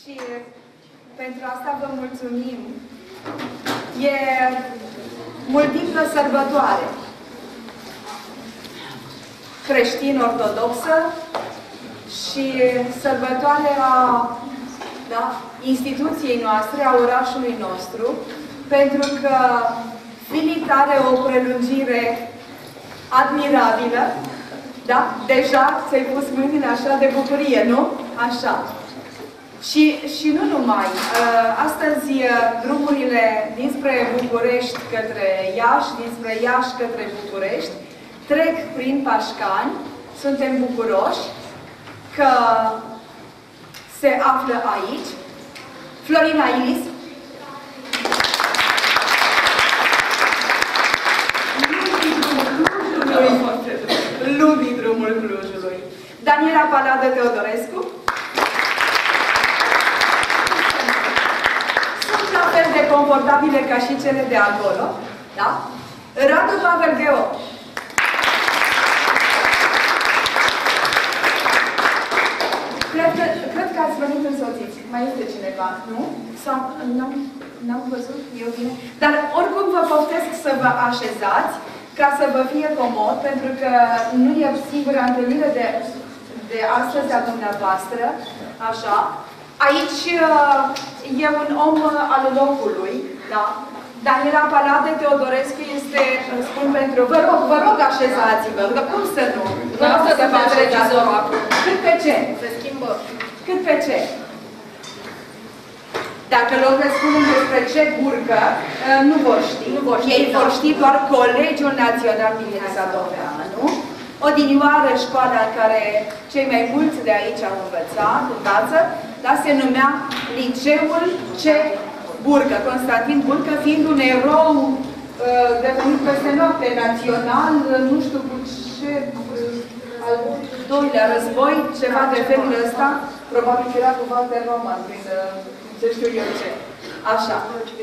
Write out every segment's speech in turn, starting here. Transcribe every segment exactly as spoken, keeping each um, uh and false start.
Și pentru asta vă mulțumim. E multiplă sărbătoare creștin-ortodoxă și sărbătoarea, da, instituției noastre, a orașului nostru, pentru că Filip are o prelungire admirabilă, da? Deja ți-ai pus mâinile așa de bucurie, nu? Așa. Și, și nu numai. Astăzi drumurile dinspre București către Iași, dinspre Iași către București, trec prin Pașcani. Suntem bucuroși că se află aici Florina Ilis, lumii drumul Clujului, Daniela Paladă Teodorescu, sunt la fel de confortabile ca și cele de acolo, da? Radu Pavel Gheo. Cred că, cred că ați venit însoțiți. Mai este cineva, nu? Sau n-am văzut? Eu bine. Dar oricum vă poftesc să vă așezați ca să vă fie comod, pentru că nu e singura întâlnire de, de astăzi a dumneavoastră. Așa. Aici e un om al locului, da? Daniela Palade Teodorescu este, spun pentru... Vă rog, vă rog, așezați-vă, că cum să nu? Vă rog să vă așezați acum. Cât pe ce? Se schimbă. Cât pe ce? Dacă lor le spunem despre ce burcă, nu vor ști. Nu vor ști. Ei vor ști doar Colegiul Național din Sadoveană, nu? Odinioară școala în care cei mai mulți de aici au învățat, învață, dar se numea Liceul C. Burcă, Constantin Burcă, fiind un erou uh, devenit peste noapte național, nu știu cu ce, uh, al doilea război, ceva de felul ăsta, probabil că era cu Walter Roman, prin uh, ce știu eu ce. Așa.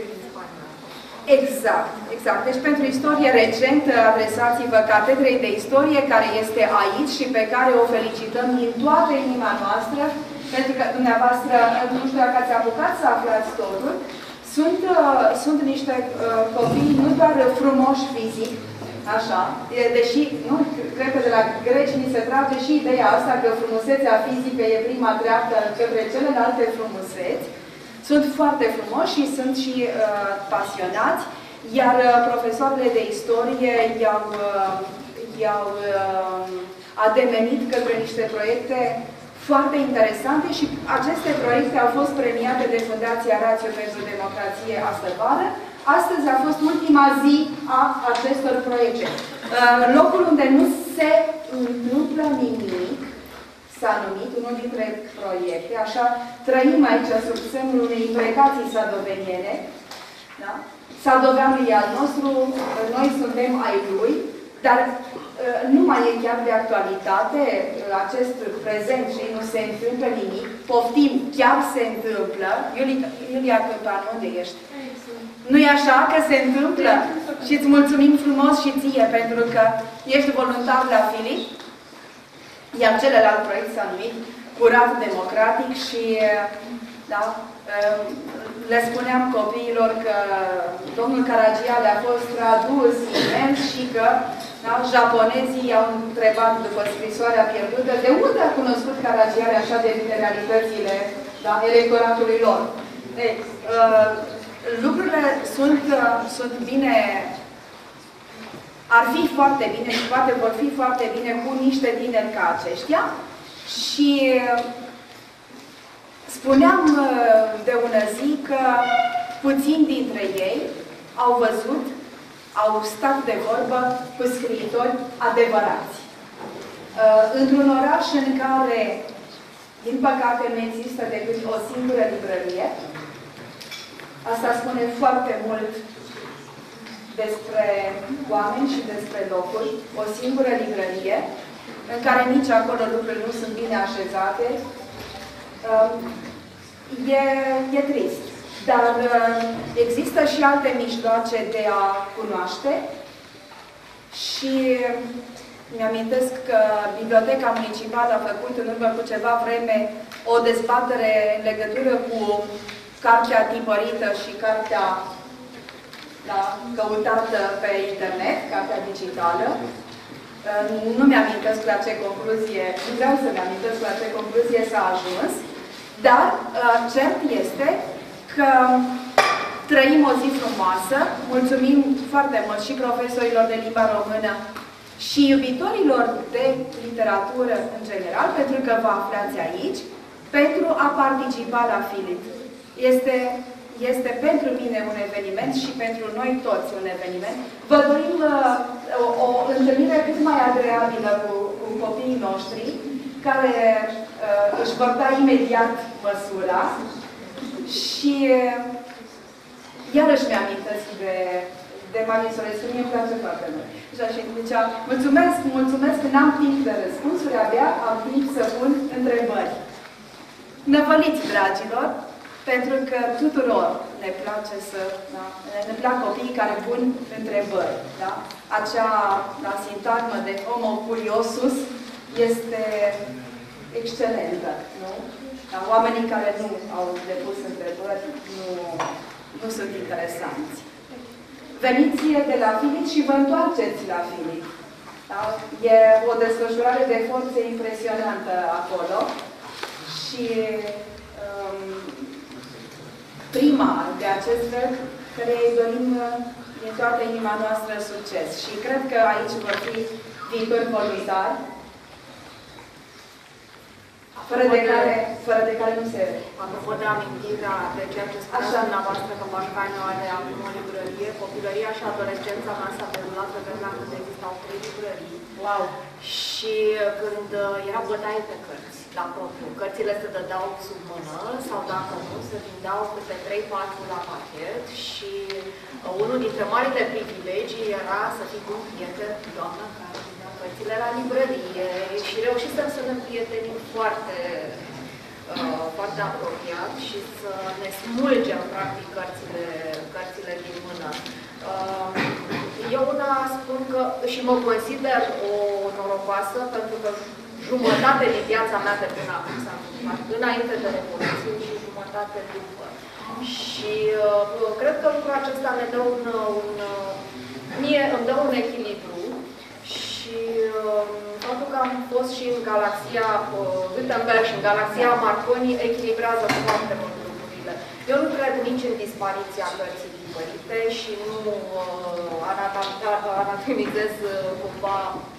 Exact, exact. Deci pentru istorie recentă, adresați-vă Catedrei de Istorie, care este aici și pe care o felicităm din toată inima noastră, pentru că dumneavoastră, nu știu dacă ați apucat să aflați totul, Sunt, uh, sunt niște uh, copii nu doar frumoși fizic, așa, deși, nu, cred că de la greci ni se trage și ideea asta că frumusețea fizică e prima treaptă către celelalte frumuseți. Sunt foarte frumoși și sunt și uh, pasionați, iar uh, profesoarele de istorie i-au uh, i-au uh, ademenit către niște proiecte foarte interesante și aceste proiecte au fost premiate de Fundația Ratio pentru Democrație astă-vară. Astăzi a fost ultima zi a acestor proiecte. Locul unde nu se întâmplă nimic s-a numit unul dintre proiecte. Așa trăim aici sub semnul unei imprecații sadoveniene. Da? Sadoveanul e al nostru, noi suntem ai lui, dar nu mai e chiar de actualitate acest prezent și nu se întâmplă nimic. Poftim, chiar se întâmplă. Iulia, Iulia Câmpanu, unde ești? Nu-i așa că se întâmplă? Și îți mulțumim frumos și ție pentru că ești voluntar la Filip. Iar celălalt proiect s-a numit Curat Democratic și da, le spuneam copiilor că domnul Caragiale a fost tradus imens și că da, japonezii i-au întrebat după scrisoarea pierdută de unde a cunoscut Caragiale așa de bine realitățile da, electoratului lor. Deci, uh, lucrurile sunt, uh, sunt bine, ar fi foarte bine și poate vor fi foarte bine cu niște tineri ca aceștia și uh, spuneam de ună zi că puțini dintre ei au văzut, au stat de vorbă cu scriitori adevărați. Într-un oraș în care, din păcate, nu există decât o singură librărie, asta spune foarte mult despre oameni și despre locuri, o singură librărie, în care nici acolo lucrurile nu sunt bine așezate, E, e trist. Dar există și alte mijloace de a cunoaște și Mi-amintesc că Biblioteca Municipală a făcut în urmă cu ceva vreme o dezbatere în legătură cu cartea tipărită și cartea da, căutată pe internet, cartea digitală. Nu mi-amintesc la ce concluzie, nu vreau să mi-amintesc la ce concluzie s-a ajuns, dar cert este că trăim o zi frumoasă, mulțumim foarte mult și profesorilor de limba română și iubitorilor de literatură în general, pentru că vă aflați aici, pentru a participa la Filit. Este, este pentru mine un eveniment și pentru noi toți un eveniment. Vă dorim uh, o, o întâlnire cât mai agreabilă cu, cu copiii noștri, care uh, își vor da imediat măsura și uh, iarăși mi-amintesc de, de Marin Sorescu, mie îmi place foarte mult. Și zicea, mulțumesc, mulțumesc, n-am timp de răspunsuri, abia am timp să pun întrebări. Năvăliți, dragilor, pentru că tuturor ne place să, da, ne plac copiii care pun întrebări. Da? Acea la sintagmă de homo curiosus este excelentă, nu? Da? Oamenii care nu au depus întrebări nu, nu sunt interesanți. Veniți de la Filit și vă întoarceți la Filit. Da? E o desfășurare de forțe impresionantă acolo și um, prima de acest fel, care îi dorim din toată inima noastră succes. Și cred că aici vor fi viitori formidari, fără de care, fără de care nu se... Apropo de amintirea de ceea ce spuneați dumneavoastră că Bașcani are acum o librărie, copilăria și adolescența mea s-a derulat pe vremea când existau trei librării. Wow! Și când era bătaie pe cărți, la propriu, cărțile se dădeau sub mână sau dacă nu, se vindeau câte trei patru la pachet și unul dintre marile privilegii era să fii cu un prieten, doamna care vindea cărțile la librărie și reușisem să ne prietenim foarte, uh, foarte apropiat și să ne smulgem, practic, cărțile, cărțile din mână. Uh, eu una spun că și mă consider o norocoasă pentru că jumătate din viața mea de până acum s-a întâmplat înainte de Revoluție și jumătate după. Și uh, cred că lucrul acesta ne dă un, un mie îmi dă un echilibru și uh, faptul că am fost și în galaxia uh, Gutenberg și în galaxia Marconi echilibrează foarte mult lucrurile. Eu nu cred nici în dispariția cărții tipărite și nu uh, anatomizez uh, cumva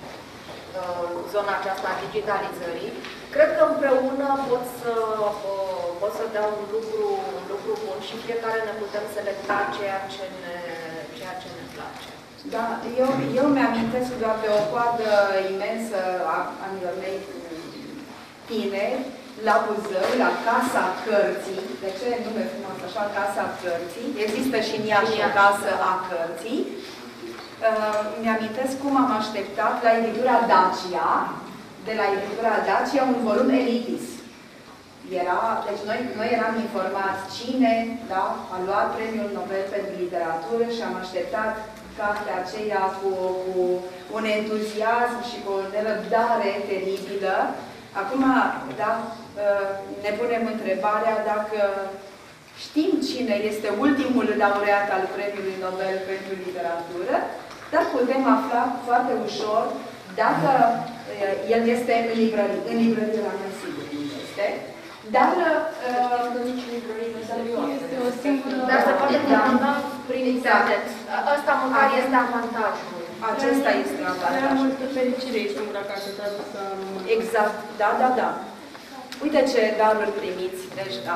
zona aceasta a digitalizării. Cred că împreună pot să, pot să dea un lucru, un lucru bun și fiecare ne putem selecta ceea ce ne, ceea ce ne place. Da, eu, eu mi-amintesc doar de o coadă imensă a anilor mei tineri, la Buzău, la Casa Cărții. De ce nume frumos așa, Casa Cărții? Există și în Iași o Casă a Cărții. Uh, Mi-amintesc cum am așteptat la editura Dacia, de la editura Dacia, un volum Elitis. Era, deci noi, noi eram informați cine da, a luat Premiul Nobel pentru Literatură și am așteptat cartea aceea cu, cu un entuziasm și cu o nerăbdare teribilă. Acum, da, uh, ne punem întrebarea dacă știm cine este ultimul laureat al Premiului Nobel pentru Literatură, dar putem afla foarte ușor dacă uh, el este în librărie. În librărie la noi sigur este. Dar uh, nici librărie nu este o singură... Dar se poate comanda prin internet. Ăsta măcar este avantajul. Acesta este avantajul. Prea multă fericire e singura carte tradusă în română. Exact. Da, da, da. Uite ce daruri primiți deja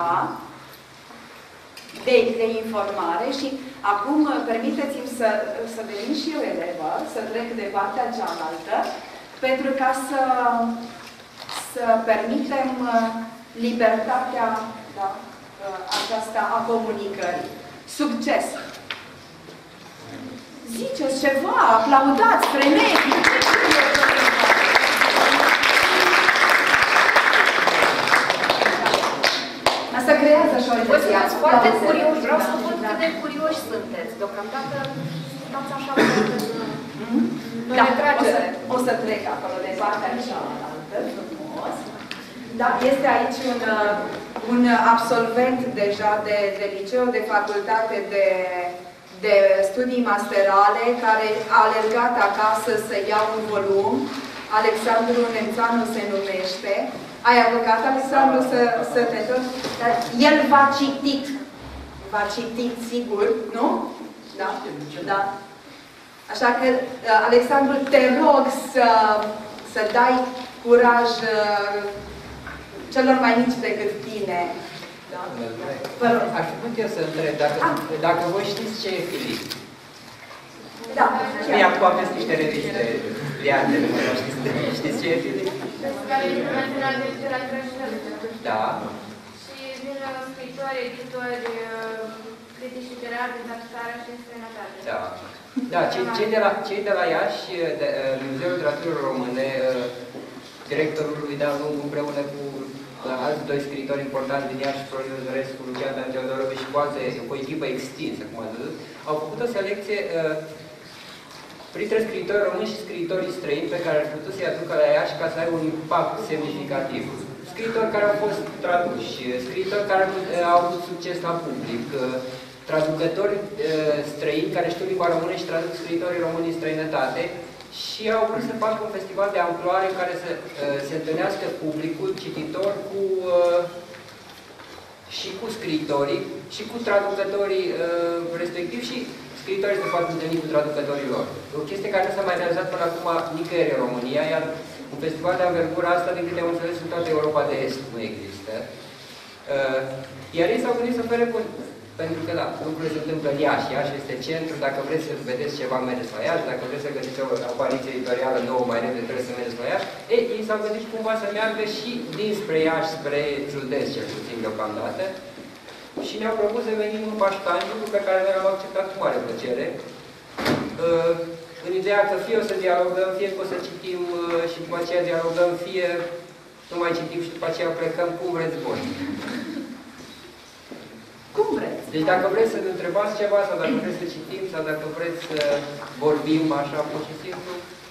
de, de informare și acum permiteți-mi să, să devin și eu elevă, să trec de partea cealaltă, pentru ca să, să permitem libertatea da, aceasta a comunicării. Succes! Ziceți ceva, aplaudați, frenetic! Asta creează așa o Voi sunteți foarte curioși, vreau să văd cât de curioși sunteți. Deocamdată stați așa foarte Da, o să, o să trec acolo de partea cealaltă, frumos. Da, este aici un, un absolvent deja de, de liceu, de facultate de, de studii masterale, care a alergat acasă să ia un volum. Alexandru Nemțanu se numește. Ai apucat, Alexandru, să, să te întorci? Dar el v-a citit. V-a citit, sigur, nu? Da? Da. Așa că, Alexandru, te rog să, să dai curaj celor mai mici decât tine. Da? Vă rog. Aș putea eu să întreb, dacă, dacă voi știți ce e Filip? Da. Mi-am aveți niște reviste de ani de nu știți, știți ce e Filip? Da. Și vin scriitori, editori, critici literari din țară și în străinătate. Da. Da, cei, cei, de la, cei de la Iași, de, de Muzeul Literaturii Române, directorul lui Dan Lungu, împreună cu alți doi scriitori importanți din Iași, Florin Zărescu, Lucian Dan Teodorovici și cu alții, cu o echipă extinsă, cum ați văzut, au făcut o selecție uh, printre scriitori români și scriitorii străini pe care ar putea să-i aducă la Iași ca să aibă un impact semnificativ. Scriitori care au fost traduși, scriitori care au avut succes la public, traducători străini care știu limba română și traduc scriitorii români în străinătate și au vrut să facă un festival de amploare în care să se întâlnească publicul, cititor, cu, și cu scriitorii și cu traducătorii respectiv și scriitorii se fac întâlni cu traducătorii lor. O chestie care nu s-a mai realizat până acum nicăieri în România, iar un festival de anvergura asta, din câte am înțeles, în toată Europa de Est nu există. Uh, iar ei s-au gândit să ofere, pentru că, da, lucrurile se întâmplă în Iași. Iași este centru, dacă vreți să vedeți ceva, mergeți la Iași, dacă vreți să găsiți o apariție editorială nouă mai repede, trebuie să mergeți la Iași. Ei, ei s-au gândit cumva să meargă și dinspre Iași, spre județ, cel puțin deocamdată. Și ne-au propus să venim în Paștani, lucru pe care noi l-am acceptat cu mare plăcere. Uh, în ideea că fie o să dialogăm, fie că o să citim uh, și după aceea dialogăm, fie nu mai citim și după aceea plecăm, cum vreți voi. Cum vreți? Deci dacă vreți să ne întrebați ceva, sau dacă vreți să citim, sau dacă vreți să vorbim așa, pur și simplu.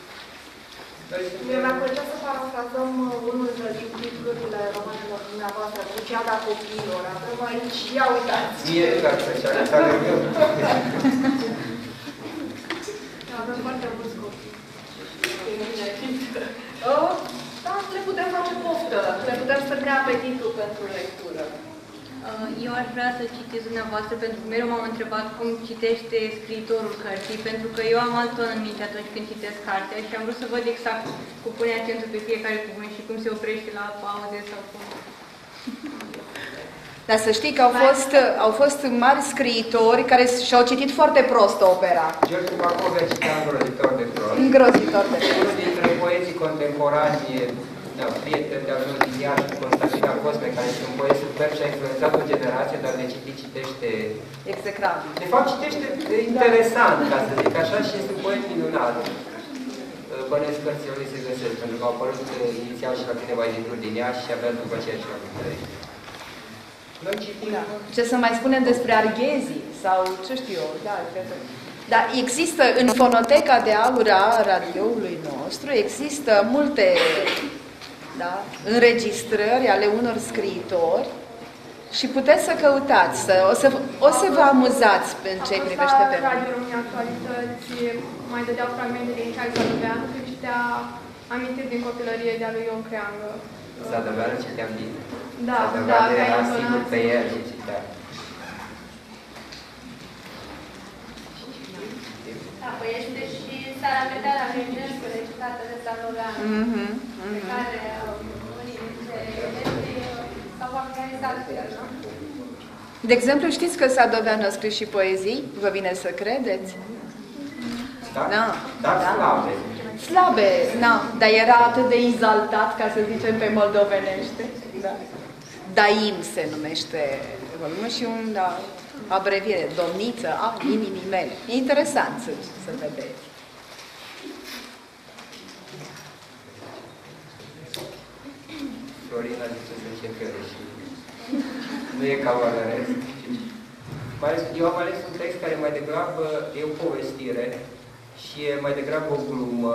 Eu mi-ar plăcea să parafrazăm unul din titlurile romanelor dumneavoastră, Luciada copiilor. Avem aici, ia uitați! Mie nu ar plăcea, asta le eu. Avem foarte mulți copii. Da, le putem face poftă, le putem stăpâni apetitul pentru lectură. Eu aș vrea să citesc dumneavoastră, pentru că mereu m-am întrebat cum citește scriitorul cărții, pentru că eu am alt ton în minte atunci când citesc cartea și am vrut să văd exact cum pune accentul pe fiecare cuvânt și cum se oprește la pauze sau cum. Dar să știi că au fost, au fost mari scriitori care și-au citit foarte prost opera. George Bacovia citea îngrozitor de prost. Îngrozitor de prost. Unul dintre poeții contemporani, da, prieten de-al meu din Iași, Constantina Cosme, care este un poet superb și a influențat o generație, dar de citit citește... Execrabil. De fapt, citește interesant, ca să zic așa, și este un poet minunat. Bănesc cărțile lui se găsesc, pentru că au apărut inițial și la câteva edituri din Iași și abia după aceea și la București. Noi citim... Da. Ce să mai spunem despre Arghezi sau ce știu eu, da, cred că... Dar există, în fonoteca de aur a radioului nostru, există multe, da, înregistrări ale unor scriitori și puteți să căutați, să, o, să, o să vă amuzați în ce privește pe la Radio România Actualități mai dădeau fragmente din Cai Sadoveanu, când citea amintiri din copilărie de-a lui Ion Creangă. Sadoveanu citeam din... Da, da, Sadoveanu era sigur pe el și citea. Da, păi este și Sara Meteara Regescu, recitată de Sadoveanu, mm-hmm, mm-hmm. pe care unii dintre elevii s-au organizat cu el, nu? De exemplu, știți că Sadoveanu a scris și poezii? Vă vine să credeți? Da? Da. Dar Da. slabe. Slabe, na, dar era atât de exaltat, ca să zicem pe moldovenește. Da. Daim se numește volumul și un, da, abreviere, domniță a inimii mele. E interesant să, să vedeți. Florina zice să încercă și nu e cavalăresc. Eu am ales un text care mai degrabă e o povestire și e mai degrabă o glumă,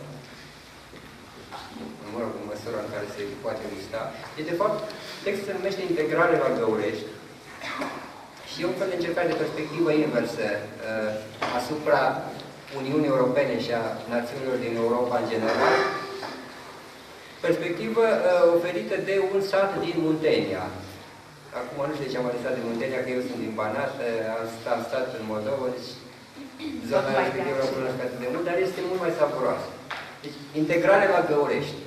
mă rog, în măsura în care se poate gusta. E de fapt, textul se numește Integrare la Găurești și e un fel de încercare de perspectivă inversă uh, asupra Uniunii Europene și a națiunilor din Europa în general. Perspectivă uh, oferită de un sat din Muntenia. Acum nu știu de ce am ales din Muntenia, că eu sunt din Banat, uh, am, stat, am stat în Moldova, deci zona respectivă nu cunosc atât de mult, dar este mult mai savuroasă. Deci, integrare la Găurești.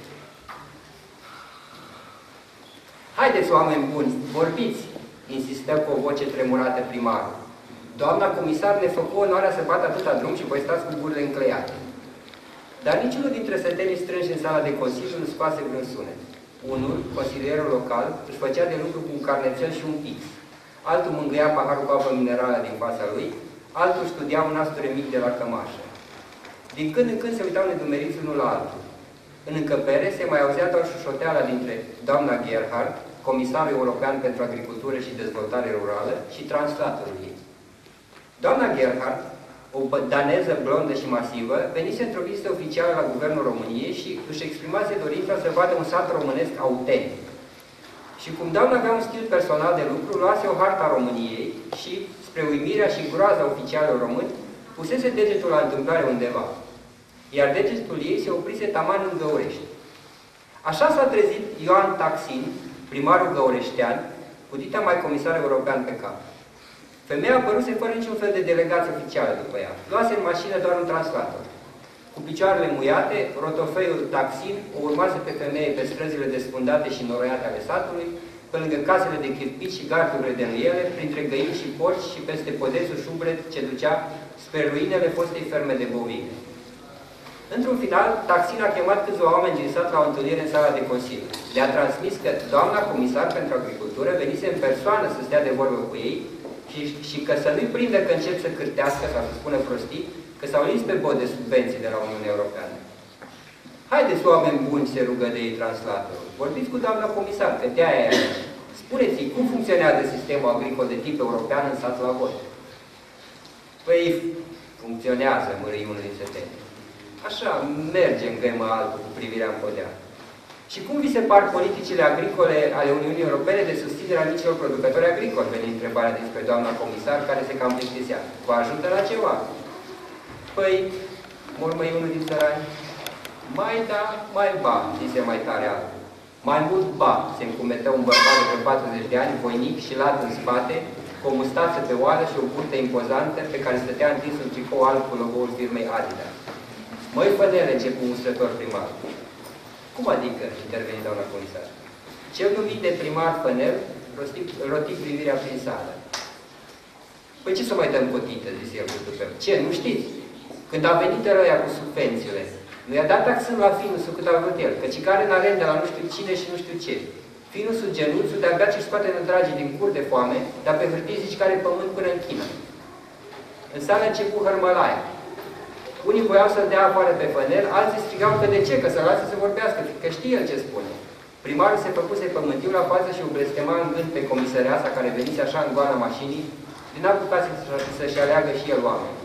Haideți, oameni buni, vorbiți, insistă cu o voce tremurată primarul. Doamna comisar ne făcu onoarea să bată atâta drum și voi stați cu gurile încleiate. Dar niciunul dintre sătenii strânși în sala de consiliu nu scoase vreun sunet. Unul, consilierul local, își făcea de lucru cu un carnețel și un pix. Altul mângâia paharul cu apă minerală din fața lui, altul studia un asture mic de la cămașă. Din când în când se uitau nedumeriți unul la altul. În încăpere se mai auzea doar șușoteala dintre doamna Gerhardt, comisarul european pentru agricultură și dezvoltare rurală, și translatorul ei. Doamna Gerhardt, o daneză blondă și masivă, venise într-o vizită oficială la Guvernul României și își exprimase dorința să vadă un sat românesc autentic. Și cum doamna avea un stil personal de lucru, luase o hartă a României și, spre uimirea și groaza oficialilor români, pusese degetul la întâmplare undeva. Iar degetul ei se oprise taman în Găurești. Așa s-a trezit Ioan Taxin, primarul găureștean, cu dita mai comisar european pe cap. Femeia apăruse fără niciun fel de delegație oficială după ea. Luase în mașină doar un translator. Cu picioarele muiate, rotofeiul Taxin o urmase pe femeie pe străzile desfundate și noroiate ale satului, pe lângă casele de chirpici și gardurile de nuiele, printre găini și porci și peste podețul șubret ce ducea spre ruinele fostei ferme de bovine. Într-un final, Taxin a chemat câțiva oameni din sat la o întâlnire în sala de consiliu. Le-a transmis că doamna comisar pentru agricultură venise în persoană să stea de vorbă cu ei și, și că să nu-i prindă că încep să cârtească sau să spună prostii, că s-au lins pe bot de subvenții de la Uniunea Europeană. Haideți, oameni buni, se rugă de ei translatorul. Vorbiți cu doamna comisar, că de aia e. Spuneți-i cum funcționează sistemul agricol de tip european în sat la voi. Păi, funcționează, mărâi unul din săteni. Așa, merge în găimă altul cu privirea în podea. Și cum vi se par politicile agricole ale Uniunii Europene de susținerea micilor producători agricoli? Veni întrebarea despre doamna comisar, care se cam plictisea. Vă ajută la ceva? Păi, mormăi unul din țărani. Mai da, mai ba, zise mai tare altul. Mai mult ba, se încumetă un bărbat de patruzeci de ani, voinic și lat în spate, cu o mustață pe oală și o burtă impozantă, pe care stătea întins un tricou alb cu logo-ul firmei Adidas. Măi, Fănele, începu un strător primar. Cum adică? Interveni doamna comisar. Cel numit de primar Fănel roti privirea prin sală. Păi ce să mai dăm cotită, zise el cu tupeu. Ce, nu știți? Când a venit răia cu subvențiile, nu i-a dat taxând la finusul cât a vrut el, căci care în arendă la nu știu cine și nu știu ce. Finusul genuțul de-abia ce scoate nădragii din cur de foame, dar pe hârtie zici care pământ până în China. În sală a început hărmălaia. Unii voiau să-l dea afară pe Fănel, alții strigau că de ce, că să-l lasă să vorbească, că știe el ce spune. Primarul se făcuse pământiu la față și o blestema în gând pe comisăreasa care venise așa în goana mașinii, din apucase să-și aleagă și el oameni.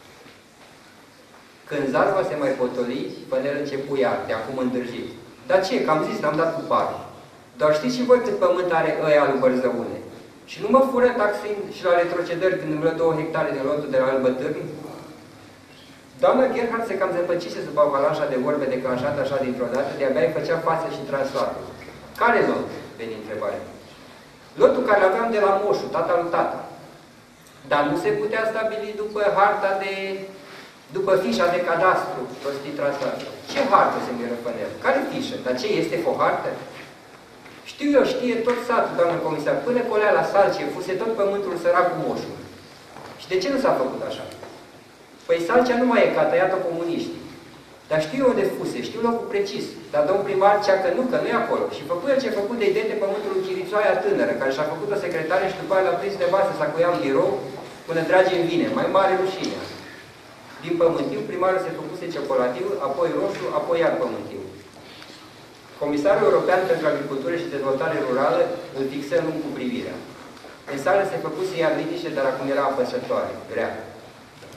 Când zarva se mai potoli, Fănel începu iar, de acum îndrăjit. Dar ce, că am zis, n-am dat cu parul. Dar știți și voi cât pământ are ăia lui Bărzăune? Și nu mă fură Taxin și la retrocedări când îmi luă două hectare din lotul de la Albătârni? Doamna Gerhardt se cam zăpăcise sub avalanșa de vorbe declanșată așa dintr-o dată, de-abia îi făcea față și translatul. Care lot? Veni întrebarea. Lotul care aveam de la moșul, tata lui tata. Dar nu se putea stabili după harta de... după fișa de cadastru, prostit translatul. Ce hartă, se miră Fănel? Care fișă? Dar ce, este o hartă? Știu eu, știe tot satul, doamnă comisar, până colea la Salcie, fuse tot pământul sărac cu moșul. Și de ce nu s-a făcut așa? Păi Salcea nu mai e, că a tăiat-o comuniștii. Dar știu eu unde fuse, știu locul precis. Dar domn primar cea că nu, că nu e acolo. Și făcu el ce făcut de idente pământul lui Chirițoaia tânără, care și-a făcut o secretare și după aia l-a prins de basă să acuia în birou până trage în vine. Mai mare rușine. Din pământiu, primarul se făcuse ciocolatiu, apoi roșu, apoi iar pământiu. Comisarul European pentru Agricultură și Dezvoltare Rurală îl fixă lung cu privirea. În sală se făcuse iar liniște, dar acum era apăsătoare, grea.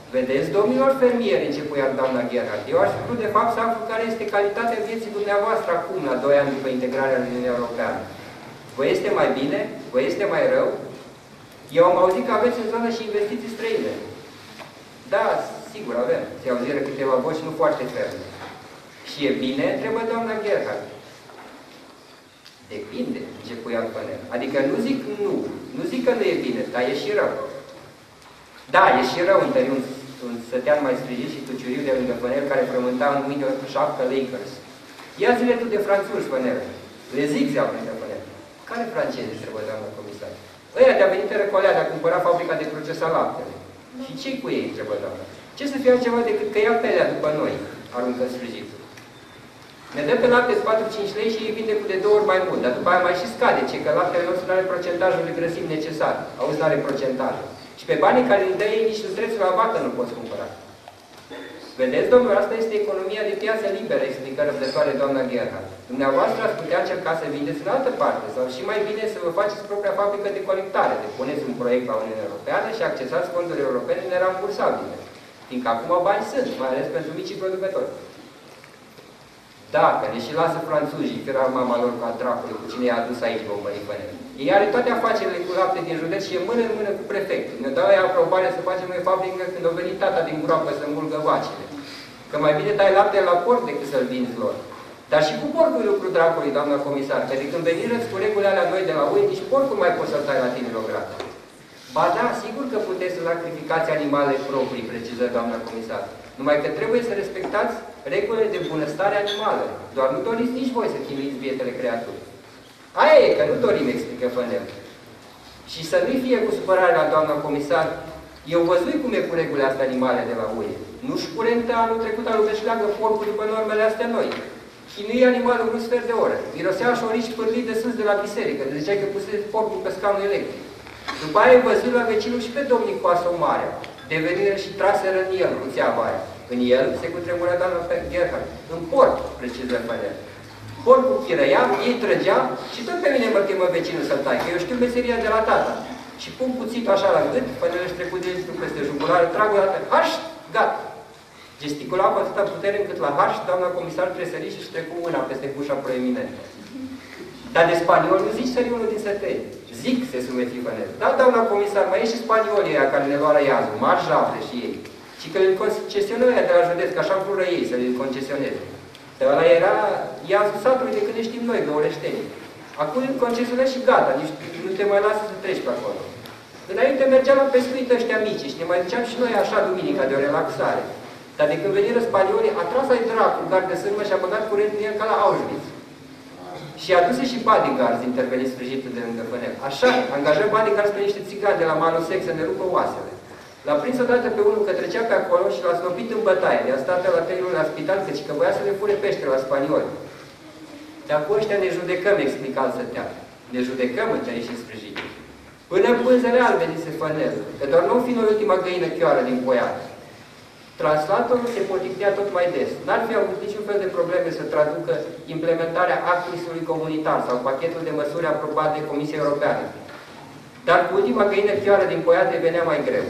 Vedeți, domnilor fermieri, începuia doamna Gerhard. Eu aș vrea, de fapt, să aflu care este calitatea vieții dumneavoastră acum, la doi ani după integrarea în Uniunea Europeană. Vă este mai bine? Vă este mai rău? Eu am auzit că aveți în zonă și investiții străine. Da, sigur, avem. Se auziră câteva voci, nu foarte ferme. Și e bine? Întrebă doamna Gerhard. Depinde, începuia Pănel. Adică nu zic nu. Nu zic că nu e bine, dar e și rău. Da, e și rău, întări un, un sătean mai strigit și tuciuriu de lângă Pănel, care frământa în mâini o șapcă Lakers. Ia zile tu de franțuzi, Pănel. Le zic, zeau, printre Pănel. Care francezi, întrebă doamna comisar? Ăia de-a venit în Răcolea, de-a cumpărat fabrica de procesat laptele. Și ce-i cu ei, întrebă doamna? Ce să fie altceva decât că ia pelea după noi, aruncă sfârșitul. Ne dă pe lapte patru-cinci lei și îi vinde cu de două ori mai mult, dar după aia mai și scade, ce că laptele nostru nu are procentajul de grăsimi necesar. Auzi, nu are procentajul. Și pe banii care îi dă ei nici nutrețul la vacă nu poți cumpăra. Vedeți, domnul, asta este economia de piață liberă, explică răbdătoare doamna Gerhard. Dumneavoastră ați putea încerca să vindeți în altă parte, sau și mai bine să vă faceți propria fabrică de colectare, de puneți un proiect la Uniunea Europeană și accesați fonduri europene nerambursabile. Fiindcă acum bani sunt, mai ales pentru micii producători. Dacă ne și lasă franțuzii, că era mama lor ca dracului, cu cine i-a adus aici bombării Pănel. Ei are toate afacerile cu lapte din județ și e mână în mână cu prefectul. Ne dau ea aprobare să facem noi fabrică când a venit tata din groapă să mulgă vacile. Că mai bine dai lapte la porc decât să-l vinzi lor. Dar și cu porcul lucru dracului, doamna comisar, că de când venirăți cu regulile alea noi de la U E, nici porcul mai poți să-l tai la tine lograt. Ba da, sigur că puteți să sacrificați animale proprii, preciză doamna comisar. Numai că trebuie să respectați regulile de bunăstare animală. Doar nu doriți nici voi să chinuiți bietele creaturi. Aia e, că nu dorim, explică Pănel. Și să nu-i fie cu supărare la doamna comisar, eu văzui cum e cu regulile astea animale de la U E. Nu-și curentă anul trecut alubești leagă porcul după normele astea noi. Chinui animalul un sfert de oră. Mirosea șorici pârlii de sus de la biserică. De ziceai că pusese porcul pe scaunul electric. După aia îi văzui la vecinul și pe domnii Coasă Marea. Deveniră și traseră în el, cu țeava aia. În el se cutremură doamna Gerhard. În porc, preciză Pănel. Porcul chirăia, ei trăgea și tot pe mine mă chemă vecinul să-l tai, că eu știu meseria de la tata. Și pun cuțitul așa la gât, Pănel își trecut de zi peste jugulară, trag o dată, haș, gata. Gesticula cu atâta putere încât la haș, doamna comisar tresări și își trecu mâna peste cușa proeminentă. Dar de spaniol nu zici sări unul din sătei. Zic, se sumeti Pănel. Da, doamna comisar, mai e și spaniolii aia care ne luară iazul, mari jafre și ei. Și că îl concesionă aia de la județ, că așa vrură ei să îl concesioneze. Dar ăla era iazul satului de când ne știm noi, găureștenii. Acum îl concesionezi și gata, nici nu te mai lasă să treci pe acolo. Înainte mergeam la pescuit ăștia mici și ne mai duceam și noi așa duminica de o relaxare. Dar de când veniră spaniolii, a tras ai dracu, gard de sârmă și a băgat curent în el ca la Auschwitz. Și a dus și bodyguards, interveniți sfârșitul de lângă Pănel. Așa, angajă bodyguards pe niște țigani de la Malosex să ne rupă oasele. L-a prins odată pe unul că trecea pe acolo și l-a snopit în bătaie. I-a stat la trei luni la spital, căci că voia să le fure pește la spanioli. Dar cu ăștia ne judecăm, explica al Sătean. Ne judecăm, întări și sfârșit. Până în pânzele albe, zise Pănel, că doar nu fi noi ultima găină chioară din poiat. Translatorul se poticnea tot mai des. N-ar fi avut niciun fel de probleme să traducă implementarea actului comunitar sau pachetul de măsuri aprobat de Comisia Europeană. Dar cu ultima găină chioară din poiat devenea mai greu.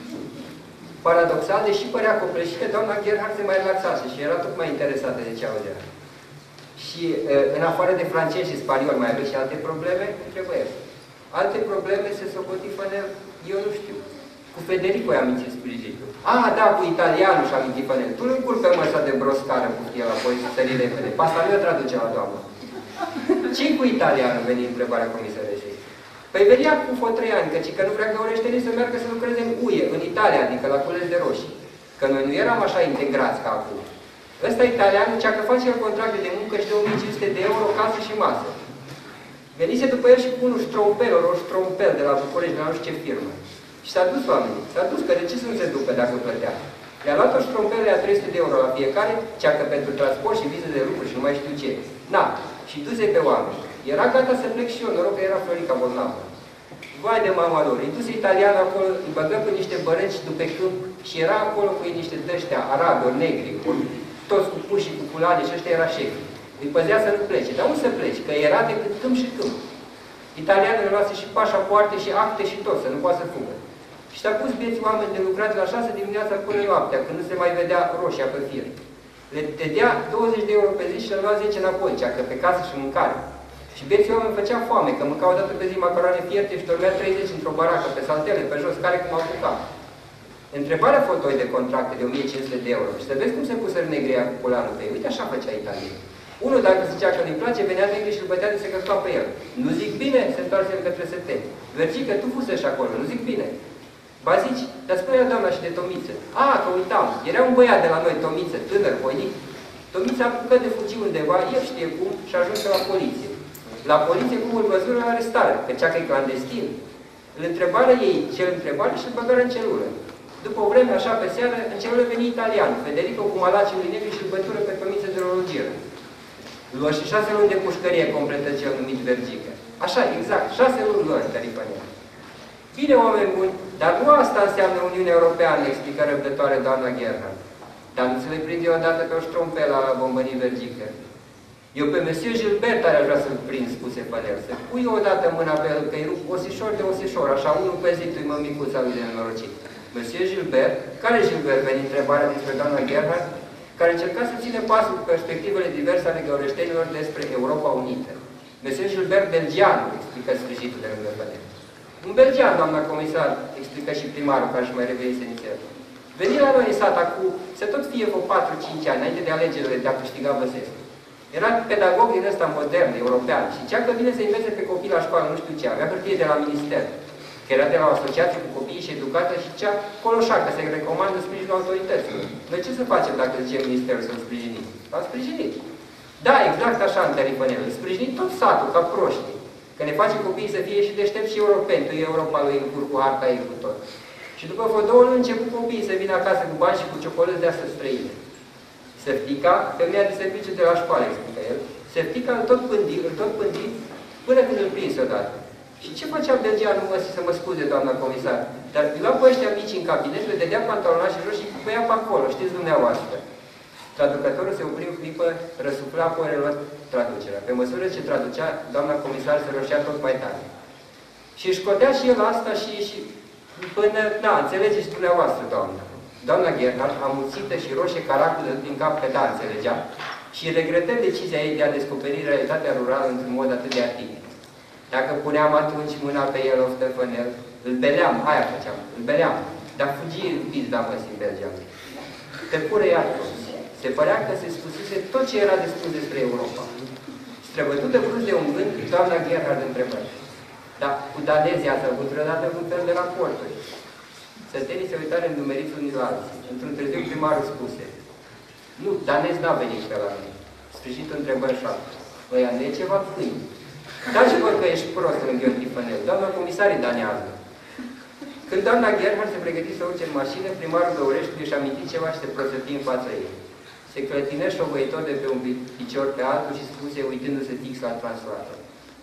Paradoxal, deși părea copleșită, doamna Gerhard se mai relaxase și era tot mai interesată de ce auzea. Și în afară de francezi și spanioli, mai aveți și alte probleme? Întrebă el. Alte probleme se socoti Pănel? Eu nu știu. Cu Federico i-am amintit sfârșitul. Ah, da, cu italianul și-a amintit Pănel. Tu nu-l curbi pe măsa de broscară cu el apoi să sări repede. Pasta nu o traduce la doamnă. Ce-i cu italianul? Veni întrebarea comisarului. Păi venea cu Fotreian, căci că nu vrea găureștenii să meargă să lucreze în U E, în Italia, adică la cules de roșii. Că noi nu eram așa integrați ca acum. Ăsta italianul, cea că face el contracte de muncă și de o mie cinci sute de euro, casă și masă. Venise după el și cu unul ștrompel, ori ștrompel de la București, de la nu știu ce firmă. Și s-a dus oamenii. S-a dus, că de ce să nu se ducă dacă plătea? Le-a luat o ștrompele a trei sute de euro la fiecare, cea că pentru transport și vize de lucru și nu mai știu ce. Na, și du-se pe oameni. Era gata să plec și eu, noroc că era Florica bolnavă. Vai de mama lor, îi duse italian acolo, îi băgă pe niște bărăci după câmp și era acolo cu ei niște dăștia, arabi, ori negri, ori toți cu puși și cu culane și ăștia era șefi. Îi păzea să nu plece. Dar unde să pleci? Că era decât câmp și câmp. Italianul luase și pașapoarte și acte și tot, să nu poată să fugă. Și s-a pus vieți oameni de lucrat la șase dimineața până noaptea, când nu se mai vedea roșia pe fir. Le dădea douăzeci de euro pe zi și le lua zece înapoi, cea că pe casă și mâncare. Și vieții oameni făcea foame, că mâncau o dată pe zi macaroane fierte și dormea treizeci într-o baracă, pe saltele, pe jos, care cum apuca. Întrebarea fotoi de contracte de o mie cinci sute de euro. Și să vezi cum se pusă negria cu pulanul pe ei. Uite, așa făcea Italia. Unul, dacă zicea că nu-i place, venea negri și îl bătea de se căsca pe el. Nu zic bine, se întoarce către seteni. Vergică, tu fusezi acolo, nu zic bine. Ba zici, dar spunea doamna și de Tomiță. A, că uitam, era un băiat de la noi, Tomiță, tânăr, voinic. Tomița a apucat de fugi undeva, el știe cum, și a ajuns la poliție. La poliție, cum îl văzură la arestare, pe cea că e clandestin. Îl întrebară ei, ce îl întrebare și îl băgară în celulă. După o vreme, așa pe seară, în celulă veni italian, Federico cu malaciul negri și îl bătură pe Tomiță de rologiră. Lua și șase luni de pușcărie completă cel numit Vergică. Așa, exact, șase luni lor, Tarifania. Bine, oameni buni, dar nu asta înseamnă Uniunea Europeană, explică răbdătoare doamna Gerhard. Dar nu se le prinde odată pe o ștrompelă la bombării Vergică. Eu pe Monsieur Gilbert ar vrea să-l prind, spuse Pănel. Să pui odată mâna pe el, că e osișor de osișor, așa unul pe zi tu-i mămicuța lui de nenorocit. Monsieur Gilbert, care Gilbert, veni întrebarea despre doamna Gerhard, care încerca să ține pasul cu perspectivele diverse ale găureștenilor despre Europa Unită. Monsieur Gilbert belgian, explică sfârșitul de lângă Pănel. Un belgian, doamna comisar, explică și primarul, care își mai revenise inițial. Veni la noi în sat acum, să tot fie vreo patru cinci ani, înainte de alegerile de a câștiga Băsescu. Era pedagog din ăsta modern, european, și cea că vine să învețe pe copii la școală, nu știu ce, avea hârtie de la minister, că era de la o asociație cu copiii și educată, și cea coloșacă, se recomandă sprijinul autorităților. Noi ce să facem dacă zice ministerul să-l sprijinim? L-am sprijinit. Da, exact așa, în Tarifănel, îl sprijinim tot satul, ca proștii. Că ne face copiii să fie și deștepți și europeni, tu Europa lui în cur cu harta ei cu tot. Și după vreo două luni început copiii să vină acasă cu bani și cu ciocolăți de astăzi străine. Seftica, femeia de serviciu de la școală, explică el, Seftica îl tot pândi, îl tot pândi până când îl prins odată. Și ce făcea belgianul mă, să mă scuze, doamna comisar? Dar îi lua pe ăștia mici în cabinet, le dădea pantalonași jos și băia pe acolo, știți dumneavoastră. Traducătorul se opri o clipă, răsufla, apoi reluat traducerea. Pe măsură ce traducea, doamna comisar se roșea tot mai tare. Și își scotea și el asta și, și până, da, înțelegeți dumneavoastră, doamna. Doamna Gerhard, amuțită și roșie caracul din cap, că da, înțelegea, și regretă decizia ei de a descoperi realitatea rurală într-un mod atât de artitic. Dacă puneam atunci mâna pe el, of Stefanel, îl beleam, aia făceam, îl beleam, dar fugi în pizda măsii în Belgia. Te pură iar toți. Se părea că se spusese tot ce era de spus despre Europa. Străbătută brusc de un gând, doamna Gerhard întrebă. Dar cu danezii ați avut vreodată un fel de raporturi. Sătenii se uitare îndumeriți unii la alții. Într-un târziu primarul spuse. Nu, danez n-a venit pe la mine. Sfârșit întrebări șapte. Ăia nu e ceva câini. Da și văd că ești prost în Gheorghe Fănel. Doamna comisarii danează. Când doamna Gerhard se pregăti să urce în mașină, primarul Găureștiului își aminti ceva și se prosăti în fața ei. Se clătină șovăitor de pe un picior pe altul și spuse, uitându-se fix la translator.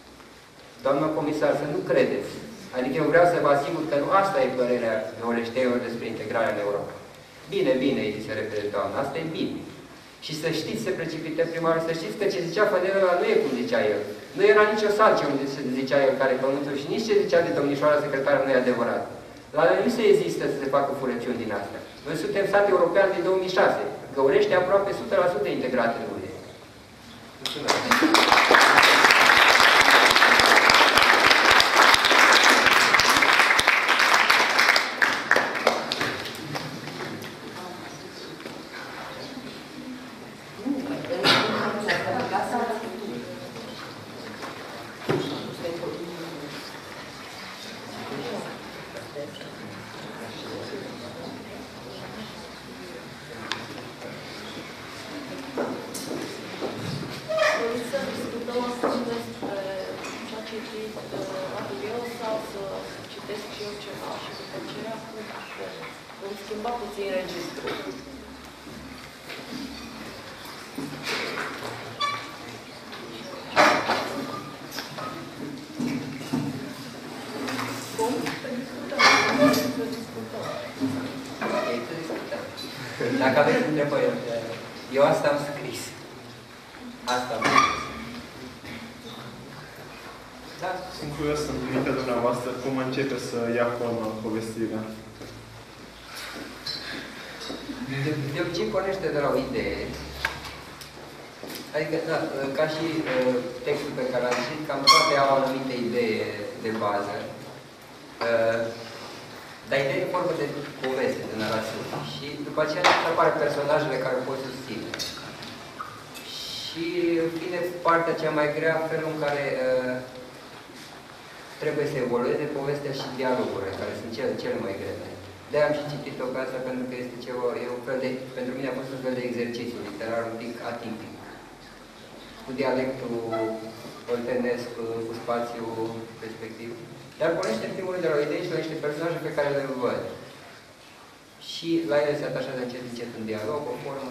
Doamna comisar, să nu credeți. Adică eu vreau să vă asigur că nu asta e părerea găureșteilor despre integrarea în Europa. Bine, bine, îi se repede doamna, asta e bine. Și să știți, se precipită primarul, să știți că ce zicea Fănelul ăla nu e cum zicea el. Nu era nicio salce unde se zicea el care pământul și nici ce zicea de domnișoara secretară nu e adevărat. La noi nu se există să se facă furăciuni din astea. Noi suntem stat european din două mii șase. Găurește aproape o sută la sută integrate în U E. Mulțumesc! Dacă aveți întrebări, eu asta am scris. Asta am scris. Da? Sunt curios în mintea dumneavoastră cum începe să ia formă povestirea. De, de obicei pornește de la o idee. Adică, da, ca și uh, textul pe care l-am citit, cam toate au o anumită idee de bază. Uh, dar ideea e formă de poveste, de narațiune. Și după aceea apar personajele care o pot susține. Și vine partea cea mai grea, felul în care uh, trebuie să evolueze povestea și dialogurile, care sunt cele, cele mai grele. De-aia am și citit-o pe asta, pentru că este ceva, e un fel de, pentru mine a fost un fel de exercițiu literar un pic atipic. Cu dialectul oltenesc, cu spațiul respectiv. Dar pornește în primul rând de la o idee și la niște personaje pe care le văd. Și la ele se atașează încet, încet un dialog, o formă.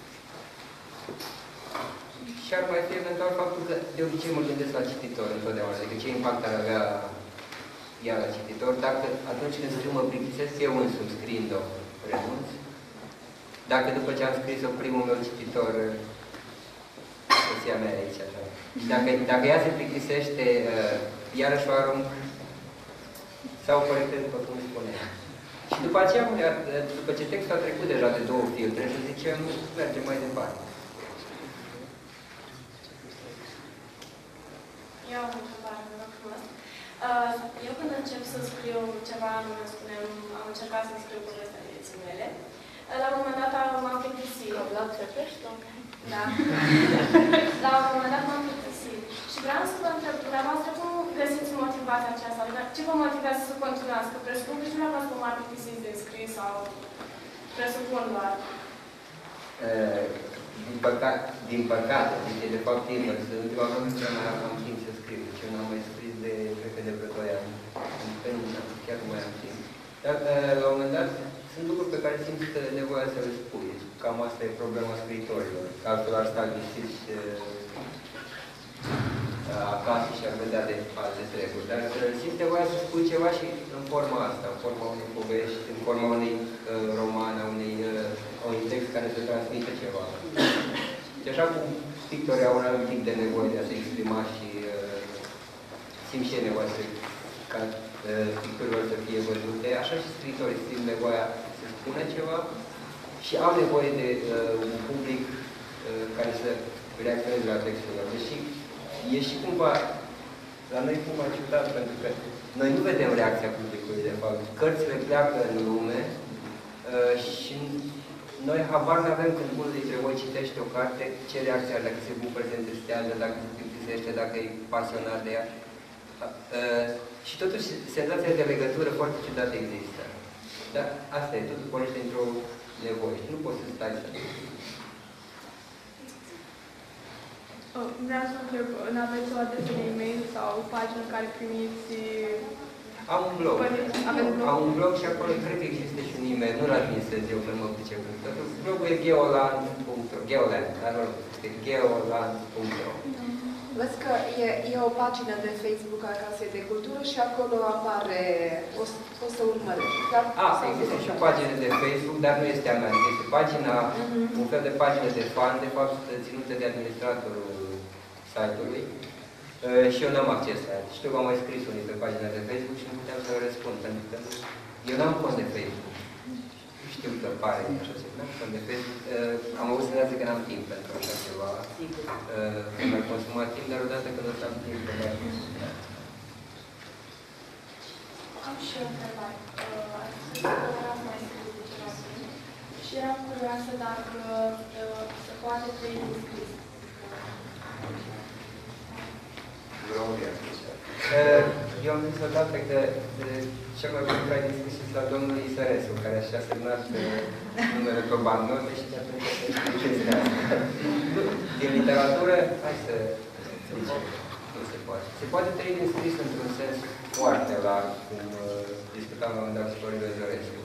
Și ar mai fi eventual faptul că de obicei mă gândesc la cititor întotdeauna, adică ce impact ar avea ea la cititor, dacă atunci când scriu mă plictisesc eu însumi scriind-o, renunț. Dacă după ce am scris-o primul meu cititor, soția mea aici, așa. Și dacă, dacă ea se plictisește, iarăși o arunc sau corectez după cum spune. Și după aceea, după ce textul a trecut deja de două filtre, și zicem, mergem mai departe. Eu am o întrebare, vă rog frumos. Eu când încep să scriu ceva, nu spunem, am încercat să scriu povestea vieții mele. La un moment dat m-am plictisit. La țepești? Da. La un moment dat m-am plictisit. Și vreau să vă întreb, dumneavoastră, cum găsiți motivația aceasta? Adică ce vă motivează să continuați? Că presupun că și dumneavoastră m-am plictisit de scris sau presupun doar. Din păcate, din păcate, deci de fapt invers, în ultima vreme nu mai am timp să scriu, deci eu n-am mai scris de, cred că de vreo doi ani, chiar nu mai am timp. Dar, la un moment dat, sunt lucruri pe care simt nevoia să le spui. Cam asta e problema scriitorilor. Altfel ar sta liniștiți acasă și ar vedea de alte treburi. Dar simt nevoia să spui ceva și în forma asta, în forma unei povești, în forma unei uh, romane, unei, uh, unui text care să transmită ceva. Și așa cum pictorii au un anumit tip de nevoie de a se exprima și uh, simt și nevoia să, ca uh, picturilor să fie văzute, așa și scriitorii simt nevoia să spună ceva și au nevoie de uh, un public uh, care să reacționeze la textul lor. Deși e și cumva, la noi cumva ciudat, pentru că noi nu vedem reacția publicului, de fapt. Cărțile pleacă în lume uh, și noi habar nu avem când unul dintre voi citește o carte, ce reacție are, dacă se bucură, se întristează, dacă se plictisește, dacă e pasionat de ea. Uh, și totuși, senzația de legătură foarte ciudată există. Dar asta e, totul pornește într-o nevoie și nu poți să stai să... Vreau să întreb, n-aveți o adresă de e-mail sau pagină în care primiți... Am un blog. Aveți blog? Am un blog și acolo cred că există și un e-mail. Nu-l administrez eu, că nu mă pricep. Blogul e geoland punct ro. Geoland, dar nu, este geoland punct ro. Văd că e, e o pagină de Facebook a Casei de Cultură și acolo apare, o, o să urmărești. Da? A, există și o pagină de Facebook, dar nu este a mea. Este pagina, uh-huh. un fel de pagină de fan, de fapt, ținută de administratorul site-ului. Uh, și eu n-am acces la ea. Știu că am mai scris unii pe pagina de Facebook și nu puteam să răspund, pentru că eu n-am cont de Facebook. Știu că pare așa ceva, n-am cont de Facebook. Uh, am avut senzația că n-am timp pentru așa ceva. Uh, mi-ar consuma timp, dar odată când o să am timp, că mi-ar consuma. Am și o întrebare. Ați spus că vreau să mai scriu de ceva timp și eram curioasă dacă se poate trăi în scris. Eu am zis odată că cel mai bun trai din scris la domnul Isărescu, care și-a semnat numele pe bancnote și atunci se chestia asta. Din literatură, hai să zicem, nu se poate. Se poate trăi din scris într-un sens foarte larg, cum discutam la un moment dat cu Florin Vezorescu.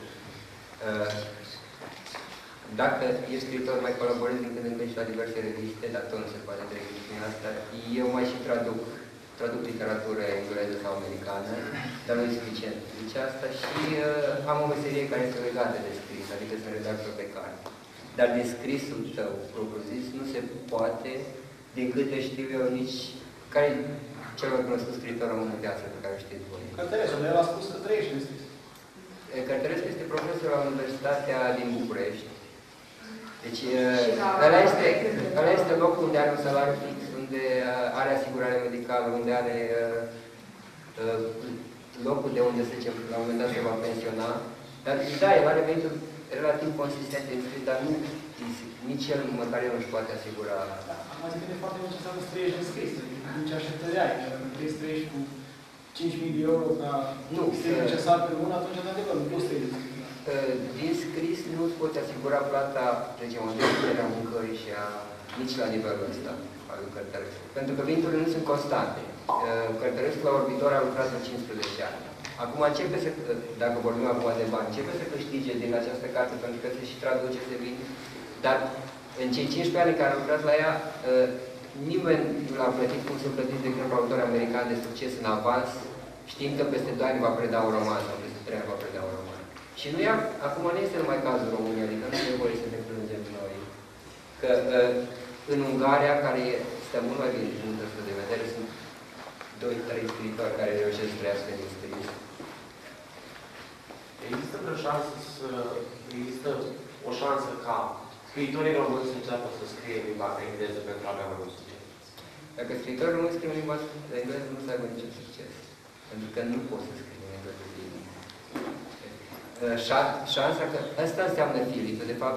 Dacă ești scriitor, mai colaborezi din când în când și la diverse reviste, dar tot nu se poate trăi din asta. Eu mai și traduc. traduc literatură engleză sau americană, dar nu e suficient. Deci asta și uh, am o meserie care este legată de scris, adică sunt redactor pe carte. Dar din scrisul tău, propriu zis, nu se poate, din câte știu eu, nici care cel mai cunoscut scriitor român în viață, pe care știți voi. Cărtărescu, dar el a spus că trăiește în scris. Cărtărescu este profesor la Universitatea din București. Deci, ăla este, ăla este locul unde are un salariu fix, unde are asigurare medicală, unde are uh, locul de unde, să zicem, la un moment dat se va pensiona. Dar, da, el are venituri relativ consistente în scris, dar nu, nici el, măcar el nu-și poate asigura. Acum depinde foarte mult ce înseamnă să trăiești în scris. Ce așteptări ai? Dacă vrei să trăiești cu cinci mii de euro ca nu este necesar pe lună, atunci, de-adevăr, nu poți trăiești. Din scris nu îți poți asigura plata, de exemplu, a mâncării și a, nici la nivelul ăsta al lui Cărtărescu. Pentru că veniturile nu sunt constante. Cărtărescu la Orbitor a lucrat în cincisprezece ani. Acum începe să, dacă vorbim acum de bani, începe să câștige din această carte, pentru că se și traduce, se vinde. Dar în cei cincisprezece ani care au lucrat la ea, nimeni nu l-a plătit cum s-a plătit, de exemplu, autori americani de succes în avans, știind că peste doi ani va preda un roman sau peste trei ani va preda un roman. Și nu ia, acum nu este numai cazul României, adică nu e voie să ne plângem noi. Că în Ungaria, care este mult mai bine din punctul ăsta de vedere, sunt doi trei scriitori care reușesc să trăiască din scris. Există vreo șansă să... Există o șansă ca scriitorii români să înceapă să scrie în limba engleză pentru a avea mai mult succes? Dacă scriitorii români scriu în limba engleză, nu se aibă niciun succes. Pentru că nu poți să scrii în engleză bine. Șansa că... Asta înseamnă Filip. De fapt,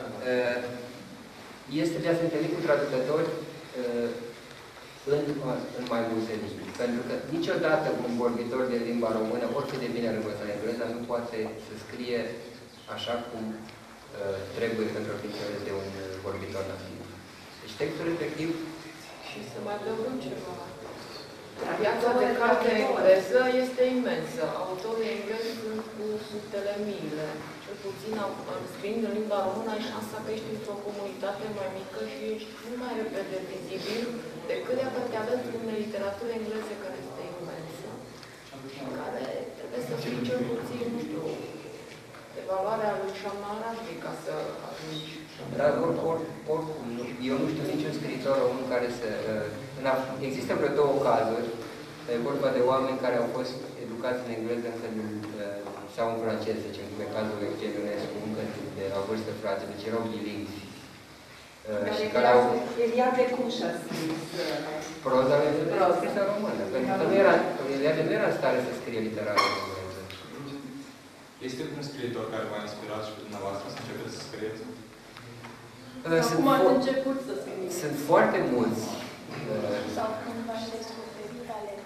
este de a se întâlni cu traducători în, în mai multe limbi. Pentru că niciodată un vorbitor de limba română, oricât de bine ar învăța engleza, nu poate să scrie așa cum uh, trebuie pentru a fi înțeles de un vorbitor nativ. Deci textul respectiv... Și să mai adăugăm ceva. Piața de carte engleză este imensă. Autorii englezi sunt cu sutele miile. Cel puțin, scriind în limba română, ai șansa că ești într-o comunitate mai mică și ești mult mai repede vizibil decât dacă te alegi unei literaturi engleze care este imensă. Care trebuie să fii cel puțin, nu știu, de valoarea lui Șamaraști ca să ajungi. Dar oricum, eu nu știu niciun scriitor român care să... Există vreo două cazuri. E vorba de oameni care au fost educați în engleză încă din, sau în franceză, zicem, cum e cazul Eugen Ionescu, încă de la vârstă frate, deci erau bilingvi. Și care au... Eliade cum și-a scris? Proza lui a scris în română, pentru că nu era, Eliade nu era în stare să scrie literară în engleză. Este un scriitor care v-a inspirat și pe dumneavoastră să începeți să scrieți? Acum ați început să scrieți. Sunt foarte mulți. Sau când v-aș descoperit talent.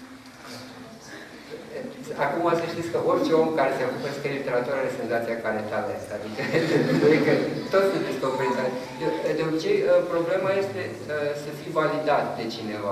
Acum să știți că orice om care se apucă să scrie literatură are senzația că are talent. Adică, adică toți se descoperi talent. De obicei, problema este să fii validat de cineva.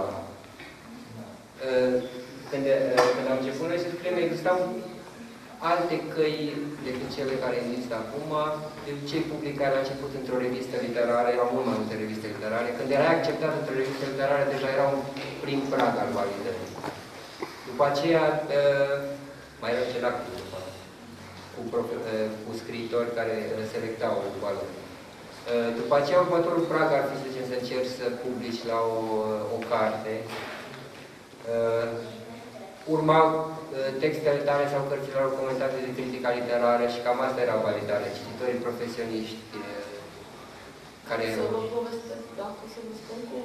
Când, când am început noi să scriem, existau alte căi decât cele care există acum. De obicei, publicai la început într-o revistă literară, erau mult mai multe reviste literare. Când erai acceptat într-o revistă literară, deja era un prim prag al validării. După aceea, mai era ceva cu, cu, cu scriitori care selectau valori. După aceea, următorul prag ar fi, să zicem, să încerci să publici la o, o carte. Urmau textele tale sau cărțile lor comentate de critica literară și cam asta era validarea. Cititorii profesioniști care... Să vă povestesc, dacă să vă spun cum.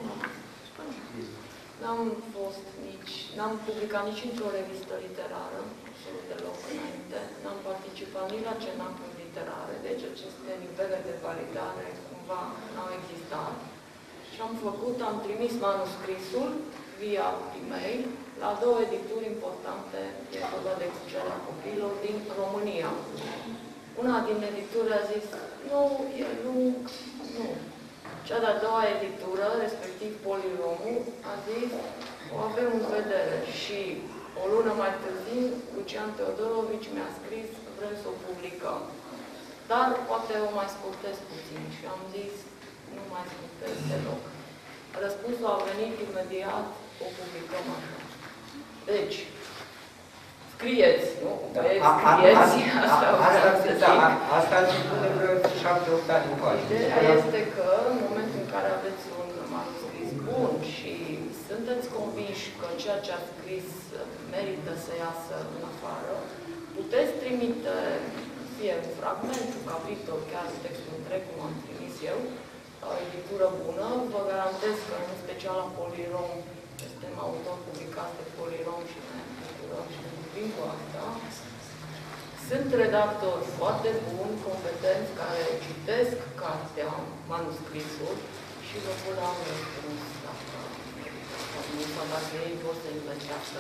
N-am fost nici, n-am publicat nici într-o revistă literară, absolut deloc înainte. N-am participat nici la cenacuri literare, deci aceste nivele de validare cumva n-au existat. Și am făcut, am trimis manuscrisul via e-mail la două edituri importante, e vorba de Cucerea Copiilor din România. Una din edituri a zis, nu, e lung, nu. Cea de-a doua editură, respectiv Poliromul, a zis, o avem în vedere. Și o lună mai târziu, Lucian Teodorovici mi-a scris, vrem să o publicăm. Dar poate o mai scurtez puțin. Și am zis, nu mai scurtez deloc. Răspunsul a venit imediat, o publicăm așa. Deci, scrieți, nu? Da. Scrieți, asta Asta a început de vreo șapte opt ani în față. Ideea este că, în momentul în care aveți un manuscris bun și sunteți convinși convinși că ceea ce a scris merită să iasă în afară, puteți trimite fie un fragment, un capitol, chiar textul întreg, cum am trimis eu, la o editură bună. Vă garantez că, în special la Polirom, suntem autor publicați de Polirom și ne bucurăm și ne vorbim cu asta. Sunt redactori foarte buni, competenți, care citesc cartea, manuscrisul și vă pot da un răspuns dacă nu sau dacă ei vor să investească.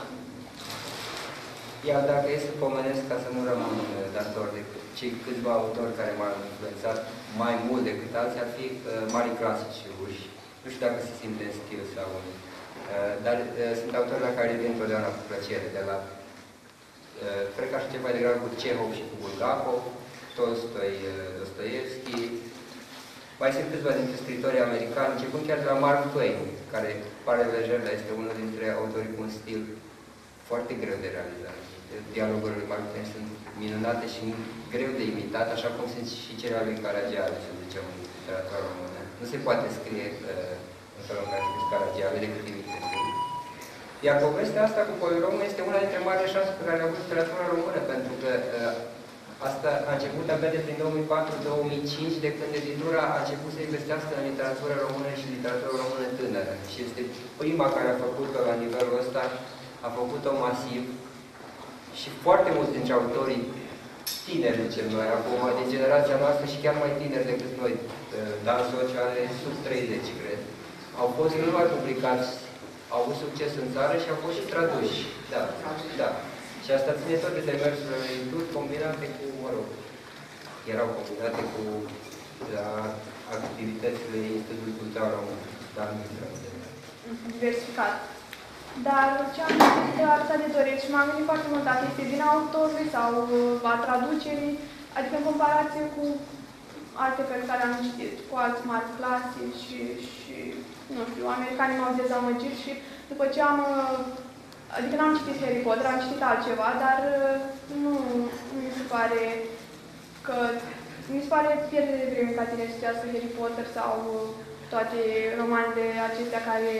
Iar dacă e să pomenesc, ca să nu rămân dator de cei câțiva autori care m-au influențat mai mult decât alții, ar fi uh, mari clasici ruși. Nu știu dacă se simte în stil sau în... Uh, dar uh, sunt autori la care revin întotdeauna cu plăcere, de la uh, cred că aș ceva mai degrabă cu Cehov și cu Bulgakov, Tolstoi, uh, Dostoevski. Mai sunt câțiva dintre scritorii americani, începând chiar de la Mark Twain, care pare lejer, dar este unul dintre autorii cu un stil foarte greu de realizat. Dialogurile lui Mark Twain sunt minunate și greu de imitat, așa cum sunt și cele ale lui Caragiale, să zicem, în literatura română. Nu se poate scrie uh, în felul în care a scris Caragiale, decât imitând. Iar povestea asta cu Polirom este una dintre marile șanse pe care le-a avut literatura română, pentru că uh, asta a început abia de prin două mii patru două mii cinci, de când editura a început să investească în literatura română și literatura română tânără. Și este prima care a făcut-o la nivelul ăsta, a făcut-o masiv. Și foarte mulți dintre autorii tineri, zicem noi, acum, de generația noastră și chiar mai tineri decât noi, Dan Socia are sub treizeci, cred, au fost nu numai publicați, au avut succes în țară și au fost și traduși. Da, da. Și asta ține tot de demersurile edituri combinate cu, mă rog, erau combinate cu la activitățile Institutului Cultural Român, dar nu diversificat. Dar ce am citit atâta de dorit și m-am gândit foarte mult dacă este din autorului sau a traducerii, adică în comparație cu alte pe care am citit, cu alți mari clasici și, și, nu știu, americanii m-au dezamăgit și după ce am, adică n-am citit Harry Potter, am citit altceva, dar nu, nu mi se pare că, mi se pare pierdere de vreme ca tine să citească Harry Potter sau toate romanele acestea care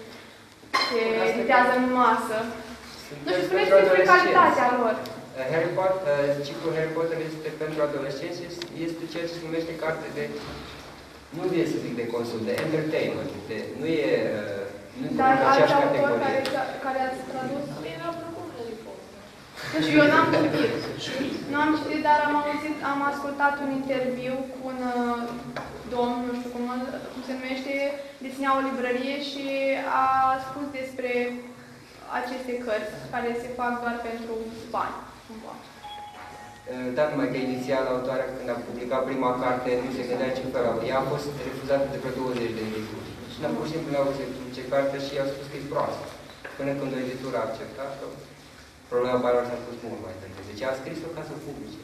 se editează în masă. Nu știu, spuneți despre calitatea lor. Harry Potter, ciclul Harry Potter este pentru adolescenți, este ceea ce se numește carte de, nu de să zic de consum, de entertainment. De, nu e nu Dar alți autori care, care ați tradus? Mi-a plăcut Harry Potter. Nu știu, eu n-am citit. Nu am citit, dar am auzit, am ascultat un interviu cu un domn, nu știu cum, cum se numește, deținea o librărie și a spus despre aceste cărți care se fac doar pentru bani, cumva. Da, numai că inițial autoarea, când a publicat prima carte, nu se gândea ce fel. Ea a fost refuzată de vreo douăzeci de edituri. Și n-a pur și simplu n-a vrut să publice carte și i-a spus că e proastă. Până când o editură a acceptat-o, problema banilor s-a spus mult mai târziu. Deci a scris-o ca să publice.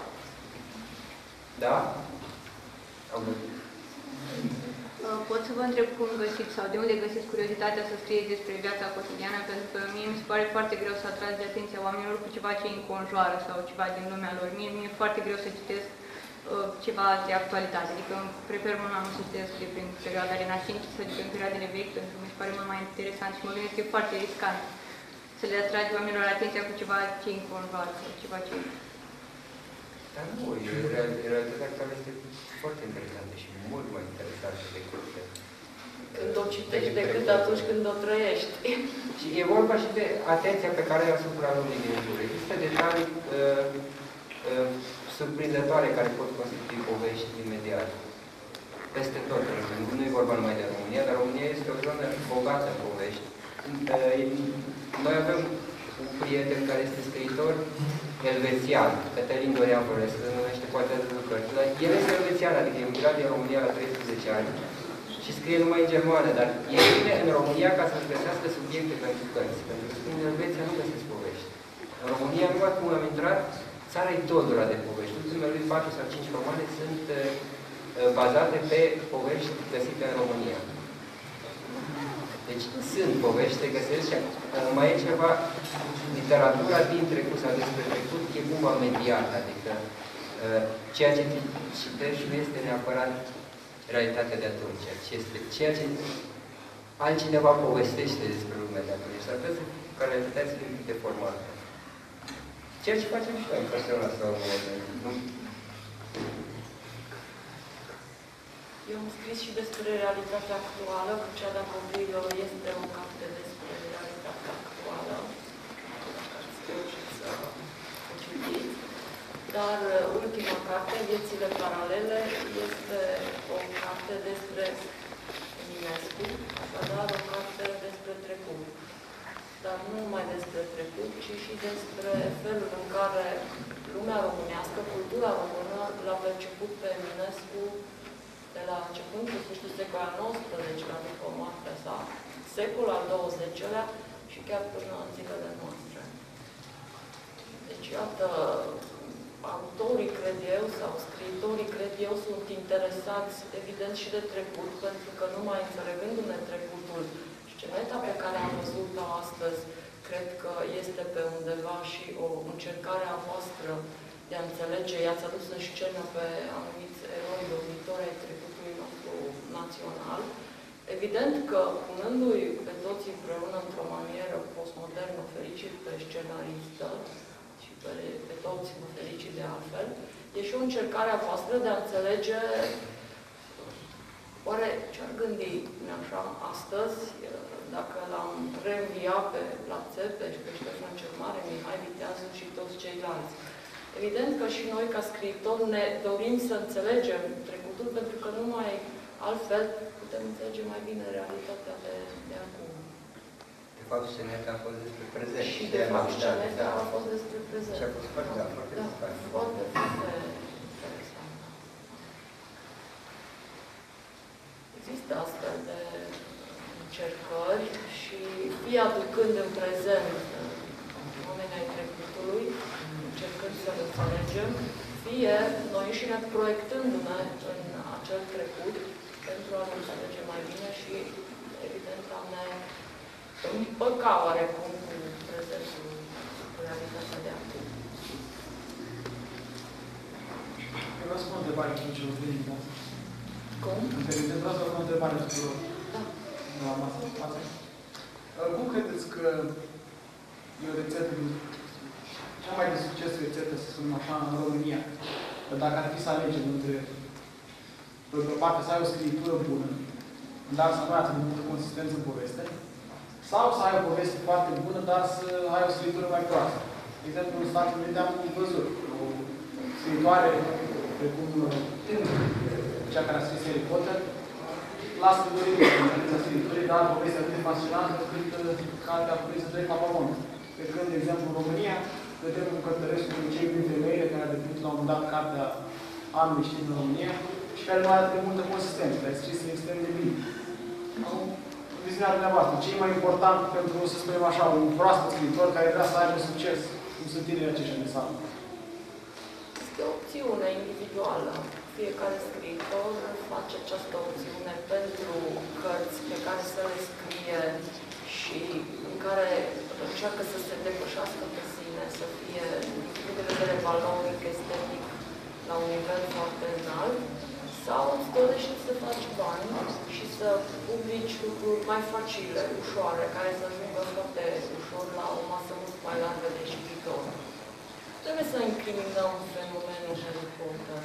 Da? Au văzut. Pot să vă întreb cum găsiți sau de unde găsiți curiozitatea să scrieți despre viața cotidiană, pentru că mie mi se pare foarte greu să atragi de atenția oamenilor cu ceva ce îi înconjoară sau ceva din lumea lor. Mie mi e foarte greu să citesc uh, ceva de actualitate, adică prefer mult mai mult să citesc de prin perioada renașterii sau de prin perioadele vechi, pentru că mi se pare mult mai interesant și mă gândesc că e foarte riscant să le atragi oamenilor atenția cu ceva ce îi înconjoară sau ceva ce... Dar nu, realitatea actuală este foarte interesantă și mult mai interesantă decât... Când o citești decât atunci când o trăiești. Și e vorba și de atenția pe care o asupra lumii din jur. Există detalii uh, uh, surprinzătoare care pot constitui povești imediat. Peste tot. Nu e vorba numai de România, dar România este o zonă bogată în povești. Uh, noi avem un prieten care este scriitor elvețian, Cătălin Dorian Vărescu, se numește poate de lucrări. El este elvețian, adică e migrat din România la treisprezece ani și scrie numai în germană, dar e bine în România ca să-și găsească subiecte pentru cărți, pentru că în Elveția nu găsesc povești. În România, numai cum am intrat, țara e dodora de povești. Ultimele lui patru sau cinci romane sunt uh, bazate pe povești găsite în România. Deci sunt povești, se găsesc și mai e ceva, literatura din trecut sau despre trecut e cumva mediată, adică uh, ceea ce citești nu este neapărat realitatea de atunci. Este ceea ce altcineva povestește despre lumea de atunci. S-ar putea să calitatea să fie deformată. Ceea ce facem și noi în persoana asta. Eu am scris și despre realitatea actuală, cu cea de copil este o carte despre realitatea actuală, dacă ați reușit să o citiți. Dar ultima carte, Viețile paralele, este o carte despre Eminescu, așadar o carte despre trecut. Dar nu numai despre trecut, ci și despre felul în care lumea românească, cultura română, l-a perceput pe Eminescu de la începând cu sfârșitul secolului al nouăsprezecelea, după moartea sa, secolul al douăzecelea și chiar până în zilele noastre. Deci, iată, autorii, cred eu, sau scriitorii, cred eu, sunt interesați, evident, și de trecut, pentru că numai înțelegându-ne trecutul, sceneta pe care am văzut-o astăzi, cred că este pe undeva și o încercare a voastră de a înțelege. I-ați adus în scenă pe anumiți eroi domnitori ai trecutului nostru național. Evident că, punându-i pe toți împreună într-o manieră postmodernă, fericit pe scenaristă, și pe, pe toți mă fericit de altfel, e și o încercare a voastră de a înțelege oare ce-ar gândi așa astăzi, dacă l-am reînviat pe la Țepeș, pe Ștefan cel Mare, Mihai Viteazu și toți ceilalți. Evident că și noi, ca scriitori, ne dorim să înțelegem trecutul, pentru că numai altfel putem înțelege mai bine realitatea de, de acum. De fapt, sceneta a fost despre prezent. Și de fapt, sceneta a fost despre prezent. Și a fost foarte, da, foarte da, foarte, foarte interesant. Există astfel de încercări și fie aducând în prezent oamenii ai trecutului, încercând să-l înțelegem, fie noi și ne proiectându-ne în acel trecut pentru a-l înțelege mai bine și, evident, a ne împăca oarecum cu prezentul, cu realitatea de acum. Eu vreau să pun o întrebare cu celor de din Cum? Îmi permiteți, vreau să vă pun o întrebare tuturor. Da. Nu am masă. Cum credeți că e o rețetă, cea mai de succes rețetă, să spunem așa, în România, dacă ar fi să alegem între, pe o parte, să ai o scritură bună, dar să nu ai atât de multă consistență în poveste, sau să ai o poveste foarte bună, dar să ai o scritură mai proastă. De exemplu, în Statele Unite am văzut o scriitoare, precum cea care a scris Harry Potter, lasă de dorit în scriturii, dar povestea atât de fascinantă, cât cartea povestea de Fabamon. Pe când, de exemplu, în România, vedem un Cărtărescu cu cei din femeile care a devenit la un moment dat cartea anului știind în România și care nu are atât de multă consistență, dar e scris extrem de bine. Acum, viziunea dumneavoastră, ce e mai important pentru, să spunem așa, un proaspăt scriitor care vrea să aibă succes, cum sunt tinerii aceștia de sală? Este o opțiune individuală. Fiecare scriitor face această opțiune pentru cărți pe care să le scrie și în care încearcă să se depășească pe sine, să fie, din punct de vedere valoric, estetic, la un nivel foarte înalt, sau îți dorești să faci bani și să publici lucruri mai facile, ușoare, care să ajungă foarte ușor la o masă mult mai largă de cititori. Trebuie să incriminăm fenomenul Harry Potter.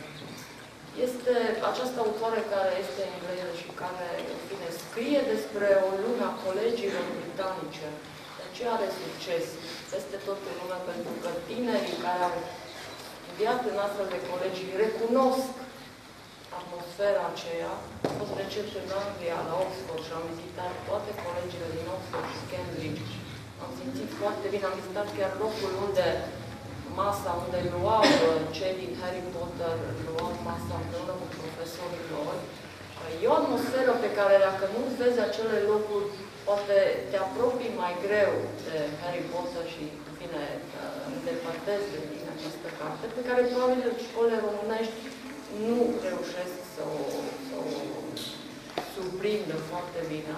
Este această autoare care este engleză și care, în fine, scrie despre o lume a colegiilor britanice. De ce are succes peste tot în lume? Pentru că tinerii care au studiat în astfel de colegi recunosc atmosfera aceea. Am fost recent în Anglia, la Oxford, și am vizitat toate colegiile din Oxford și Cambridge. Am simțit foarte bine, am vizitat chiar locul unde masa unde luau cei din Harry Potter, luau masa împreună cu profesorii lor. E o atmosferă pe care, dacă nu vezi acele locuri, poate te apropii mai greu de Harry Potter și, în fine, îndepărtezi de tine această carte, pe care probabil școlile românești nu reușesc să o, să o surprindă foarte bine.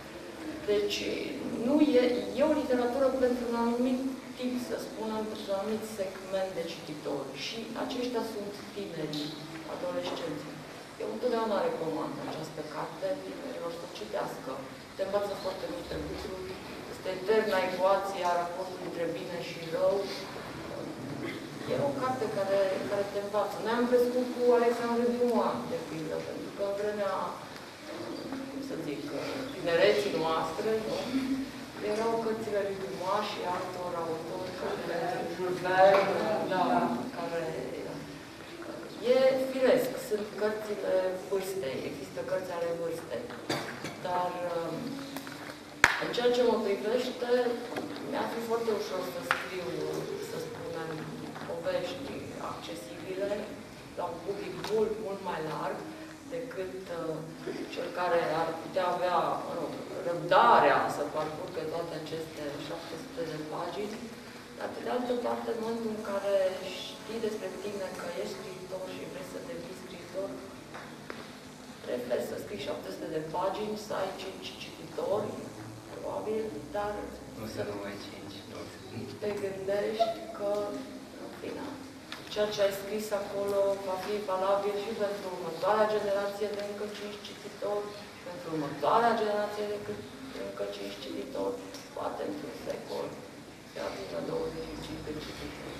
Deci, nu e, e o literatură pentru un anumit tip, să spunem, pentru un anumit segment de cititori. Și aceștia sunt tinerii, adolescenții. Eu întotdeauna recomand această carte tinerilor să o citească. Te învață foarte multe lucruri. Este eterna ecuație a raportului între bine și rău. E o carte care, care te învață. Noi am crescut cu Alexandru Dumas, de pildă, pentru că în vremea, cum să zic, tinereții noastre, nu? Erau cărțile lui Dumas și altor autori, Jules Verne, da, care... E firesc, sunt cărțile vârstei, există cărți ale vârstei, dar în ceea ce mă privește, mi-a fi foarte ușor să scriu, să spunem, povești accesibile la un public mult, mult mai larg decât uh, cel care ar putea avea, mă rog, răbdarea să parcurgă toate aceste șapte sute de pagini, dar pe de altă parte, în momentul în care știi despre tine că ești scriitor și vrei să devii scriitor, trebuie să scrii șapte sute de pagini, să ai cinci cititori, probabil, dar nu să nu mai cinci, nu. Te gândești că, în fine, ceea ce ai scris acolo va fi valabil și pentru următoarea generație de încă cinci cititori, pentru următoarea generație de încă cinci cititori, poate într-un secol, chiar până douăzeci și cinci de cititori.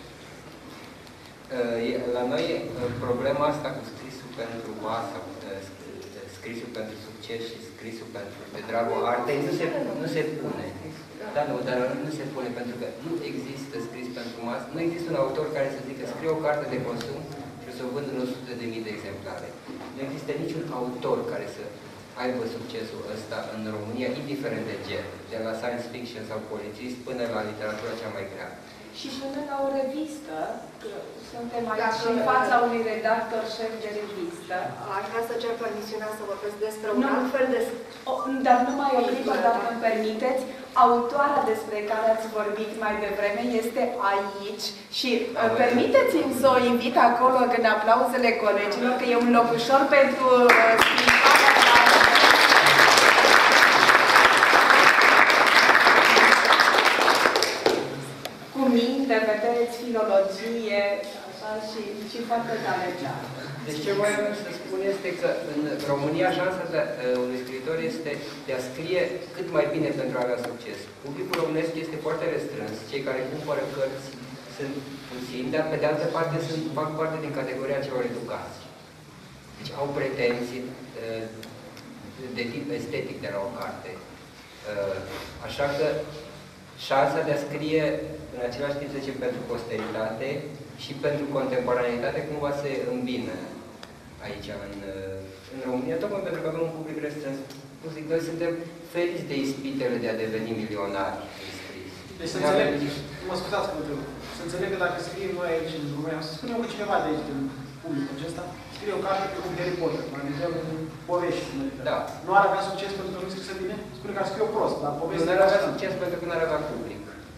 La noi, problema asta cu scrisul pentru masă, scrisul pentru succes și scrisul pentru de dragul artei nu se, nu se pune. Da, nu, dar nu se pune pentru că nu există scris pentru masă. Nu există un autor care să zică scrie o carte de consum și să o vând în o sută de mii de exemplare. Nu există niciun autor care să aibă succesul ăsta în România, indiferent de gen, de la science fiction sau polițist până la literatura cea mai grea. Și până la o revistă, suntem aici în fața unui redactor șef de revistă. Aș vrea să cer permisiunea să vorbesc despre un alt fel de... O, dar numai o clipă, dacă îmi permiteți. Autoarea despre care ați vorbit mai devreme este aici și permiteți-mi să o invit acolo în aplauzele colegilor, că e un loc ușor pentru cu minte, vedeți, filologie, așa, și, și foarte talentat. Deci ce mai vreau să spun este că în România șansa de, uh, unui scriitor este de a scrie cât mai bine pentru a avea succes. Publicul românesc este foarte restrâns. Cei care cumpără cărți sunt puțini, dar pe de altă parte sunt, fac parte din categoria celor educați. Deci au pretenții uh, de tip estetic de la o carte. Uh, așa că șansa de a scrie în același timp, să zicem, pentru posteritate și pentru contemporaneitate cumva se îmbină aici, în, în România, tocmai pentru că avem un public restrâns. Cum zic, noi suntem feriți de ispitele de a deveni milionari în scris. Deci să înțeleg, mă scuzați că mă trebuie, să înțeleg că dacă scriem noi aici în România, să spunem că cineva de aici, din publicul acesta, scrie o carte cu Harry Potter, mai degrabă cu povești. Da. Nu ar avea succes pentru că nu scrisă bine? Spune că ar scrie o prost, dar povestea... Nu ar avea succes pentru că nu ar avea public.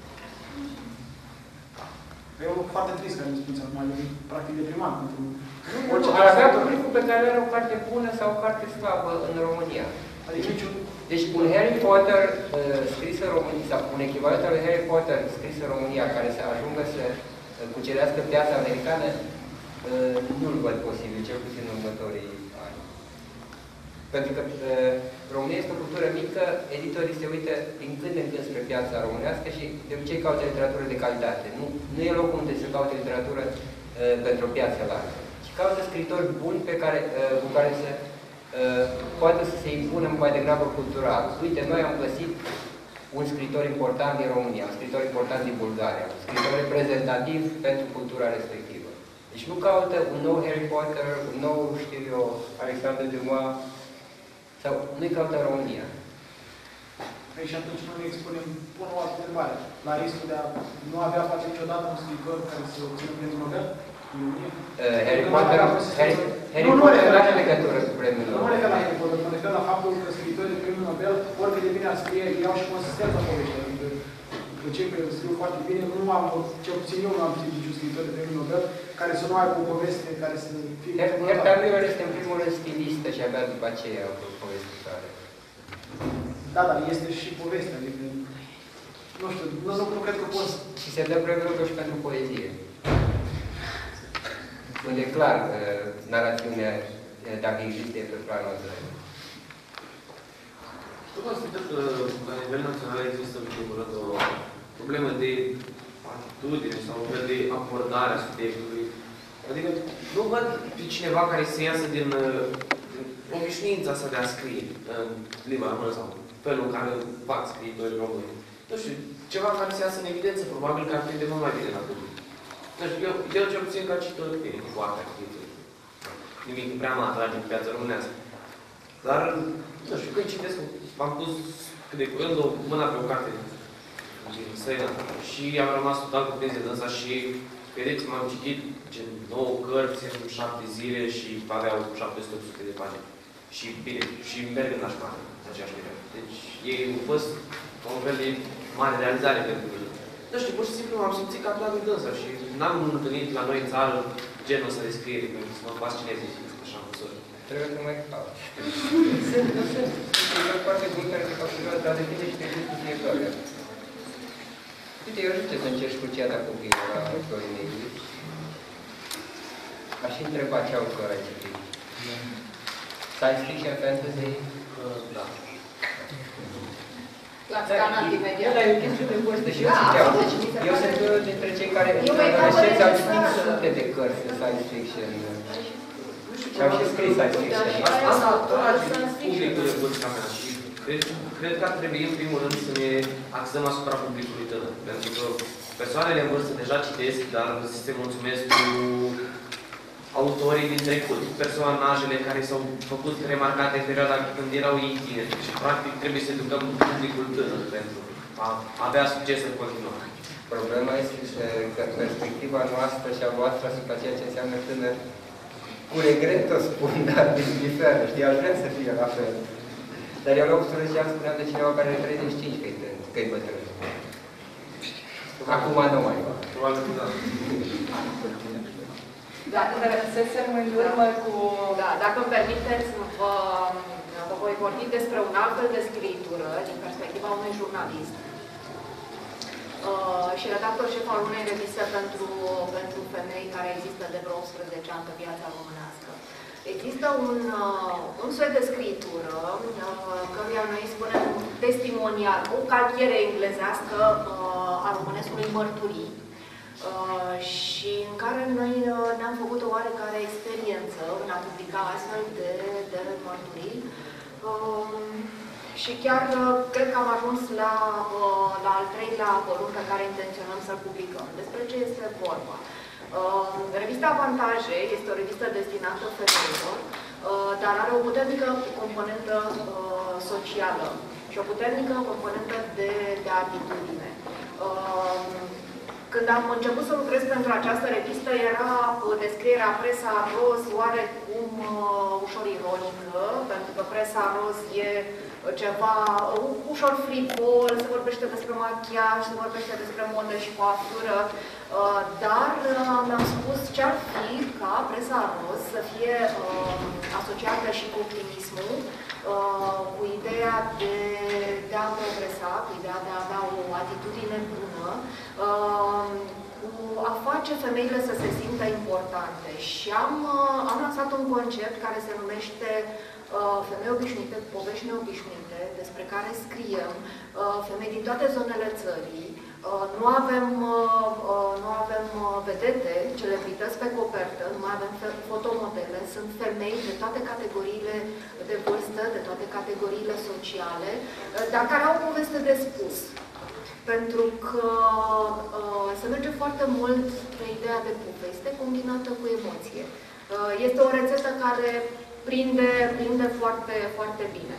E un lucru foarte trist care îmi spuneți acum, e practic deprimant pentru... Nu, ar avea publicul pe care are o carte bună sau o carte slabă în România. Adică niciun... Deci un Harry Potter uh, scris în România, sau un echivalent al lui Harry Potter scris în România, care să ajungă să uh, cucerească piața americană, uh, nu-l văd posibil, cel puțin în următorii ani. Pentru că uh, România este o cultură mică, editorii se uită din când în când spre piața românească și de obicei caută literatură de calitate. Nu, nu e locul unde se caută literatură uh, pentru o piață largă. Și caută scriitori buni pe care, uh, cu care să uh, poate să se impună mai degrabă cultural. Uite, noi am găsit un scriitor important din România, un scriitor important din Bulgaria, un scriitor reprezentativ pentru cultura respectivă. Deci nu caută un nou Harry Potter, un nou, știu eu, Alexandru Dumas, sau nu-i caută în România. Păi și atunci noi expunem, pun o altă întrebare, la riscul de a nu avea face niciodată un scriitor care să obțină premiul Nobel? Uh, Harry Potter, Harry, Harry Potter nu are legătură cu premiul Nobel. Nu mă refer la Harry Potter, mă refer la faptul că scriitorii de premiul Nobel, oricât de bine ar scrie, iau și consistența poveștii. Adică, de cei care scriu foarte bine, nu am, cel puțin eu nu am citit niciun scriitor de premiul Nobel, care să nu aibă o poveste care să fie... Herta Müller este în primul rând stilistă și abia după aceea o povestitoare. Da, dar este și povestea, adică... Nu știu, nu, nu, nu cred că poți... Și se dă premiul Nobel și pentru poezie. Unde e clar că narațiunea dacă există pe planul al doilea. Eu consider că la nivel național există în primul rând o problemă de atitudine sau un fel de abordare a subiectului. Adică nu văd pe cineva care să iasă din, din obișnuința asta de a scrie în limba română sau felul în care fac scriitorii români. Nu știu, ceva care să iasă în evidență, probabil că ar prinde mult mai bine la public. Nu știu, eu, eu cel puțin ca cititor clinic, foarte activ. Nimic prea mă atrage pe piața românească. Dar, nu știu, când citesc, m-am pus cât de curând o mâna pe o carte din străină și am rămas total cuprins de dânsa și, credeți-mă, am citit gen nouă cărți în șapte zile și aveau șapte sute opt sute de pagini. Și bine, și merg în nașpare, în aceeași nivel. Deci, ei au fost un fel de mare realizare pentru mine. Nu știu, pur și simplu am simțit că aplaud dânsa și n-am întâlnit la noi în țară genul ăsta de scriere, pentru să mă fascineze așa în măsură. Trebuie să mai fac. Sunt, nu sunt. Sunt foarte buni care se fac ușor, dar depinde și de gustul fiecare. Uite, eu știu ce să încerci cu cea de copii la autorii mei. Aș întreba ce autor ai citit. Science fiction, fantasy? Da. L-ați scanat imediat. Da, e o chestie de vârstă și eu citeam. Eu sunt dintre cei care în adolescență au citit sute de cărți de science fiction. Și au și scris science fiction. Asta publicul de vârsta mea și cred că ar trebui în primul rând să ne axăm asupra publicului tânăr. Pentru că persoanele în vârstă deja citesc, dar se mulțumesc cu autorii din trecut, personajele care s-au făcut remarcate în perioada când erau ei tineri. Și practic trebuie să educăm publicul tânăr pentru a avea succes în continuare. Problema este că perspectiva noastră și a voastră asupra ceea ce înseamnă tânăr, cu regret o spun, dar diferă, știi, aș vrea să fie la fel. Dar eu la optsprezece ani spuneam de cineva care are treizeci și cinci că-i bătrân. Acum nu mai fac. Probabil că da. Da, rămăsesem în urmă cu... Da, dacă îmi permiteți, vă, vă voi vorbi despre un alt fel de scritură din perspectiva unui jurnalist uh, și redactor șef al unei reviste pentru, pentru femei care există de vreo optsprezece ani pe piața românească. Există un, uh, un soi de scritură, uh, căruia noi spunem testimonial, o calchiere englezească uh, a românescului mărturii. Uh, și în care noi uh, ne-am făcut o oarecare experiență în a publica astfel de, de mărturii. Uh, și chiar uh, cred că am ajuns la, uh, la al treilea volum pe care intenționăm să-l publicăm. Despre ce este vorba? Uh, revista Avantaje este o revistă destinată femeilor, uh, dar are o puternică componentă uh, socială și o puternică componentă de, de atitudine. Uh, Când am început să lucrez pentru această revistă, era descrierea presa roz oarecum uh, ușor ironică, pentru că presa roz e ceva uh, ușor frivol, se vorbește despre machiaj, se vorbește despre modă și coaftură, uh, dar uh, mi-am spus ce-ar fi ca presa roz să fie uh, asociată și cu optimismul, uh, cu ideea de, de a progresa, cu ideea de a avea o atitudine bună, uh, cu a face femeile să se simtă importante. Și am, uh, am lansat un concept care se numește uh, Femei obișnuite, povești neobișnuite, despre care scriem uh, femei din toate zonele țării. Uh, nu avem, uh, uh, nu avem uh, vedete, celebrități pe copertă, nu mai avem fotomodele, sunt femei de toate categoriile de vârstă, de toate categoriile sociale, uh, dar care au o poveste de spus. Pentru că uh, se merge foarte mult pe ideea de poveste combinată cu emoție. Uh, este o rețetă care prinde, prinde foarte, foarte bine.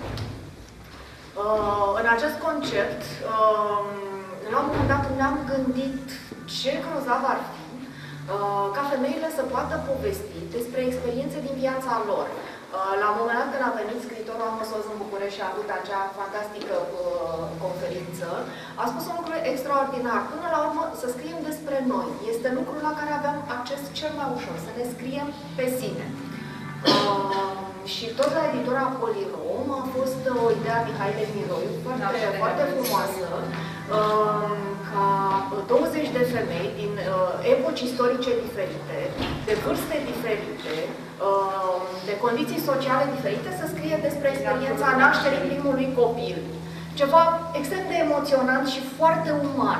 Uh, în acest concept, uh, la un moment dat ne-am gândit ce grozav ar fi uh, ca femeile să poată povesti despre experiențe din viața lor. Uh, la un moment dat când a venit scriitorul Amos Oz în București și a avut acea fantastică uh, conferință, a spus un lucru extraordinar. Până la urmă, să scriem despre noi. Este lucrul la care aveam acces cel mai ușor, să ne scriem pe sine. Uh, și tot la editura Polirom a fost o idee a Mihaile Miroiu, foarte, foarte frumoasă, uh, ca douăzeci de femei din uh, epoci istorice diferite, de vârste diferite, uh, de condiții sociale diferite, să scrie despre experiența nașterii primului copil. Ceva extrem de emoționant și foarte uman.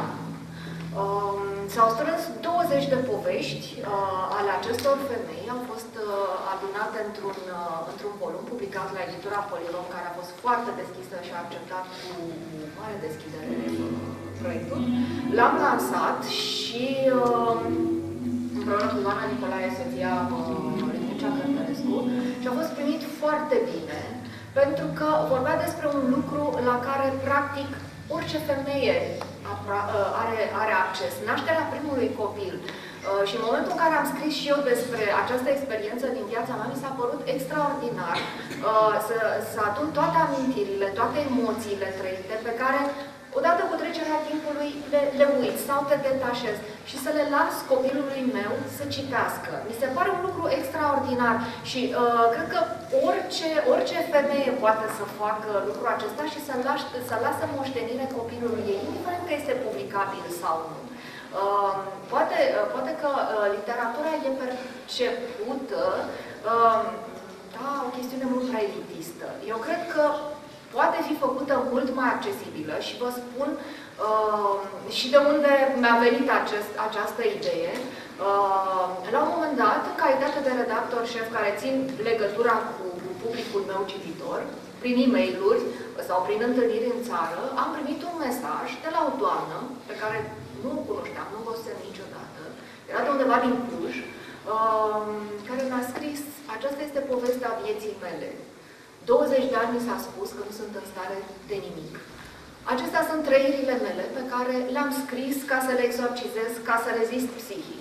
S-au strâns douăzeci de povești ale acestor femei, au fost adunate într-un într-un volum publicat la editura Polirom, care a fost foarte deschisă și a acceptat cu mare deschidere proiectul. L-am lansat și împreună cu Ioana Nicolae, soția Râncea Cântărescu, și a fost primit foarte bine, pentru că vorbea despre un lucru la care, practic, orice femeie are, are acces. Nașterea primului copil. Și în momentul în care am scris și eu despre această experiență din viața mea, mi s-a părut extraordinar să, să adun toate amintirile, toate emoțiile trăite, pe care, odată cu trecerea timpului, le, le uit sau te detașez și să le las copilului meu să citească. Mi se pare un lucru extraordinar și uh, cred că orice, orice femeie poate să facă lucrul acesta și să, las, să lasă moștenire copilului ei, indiferent că este publicabil sau nu. Uh, poate, uh, poate că uh, literatura e percepută uh, da, o chestiune mult prea elitistă. Eu cred că poate fi făcută mult mai accesibilă și vă spun uh, și de unde mi-a venit acest, această idee. Uh, la un moment dat, în calitate de redactor șef care țin legătura cu publicul meu cititor, prin e-mail-uri sau prin întâlniri în țară, am primit un mesaj de la o doamnă pe care nu o cunoșteam, nu o văzusem niciodată, era de undeva din Cluj, uh, care mi-a scris: aceasta este povestea vieții mele. douăzeci de ani mi s-a spus că nu sunt în stare de nimic. Acestea sunt trăirile mele pe care le-am scris ca să le exorcizez, ca să rezist psihic.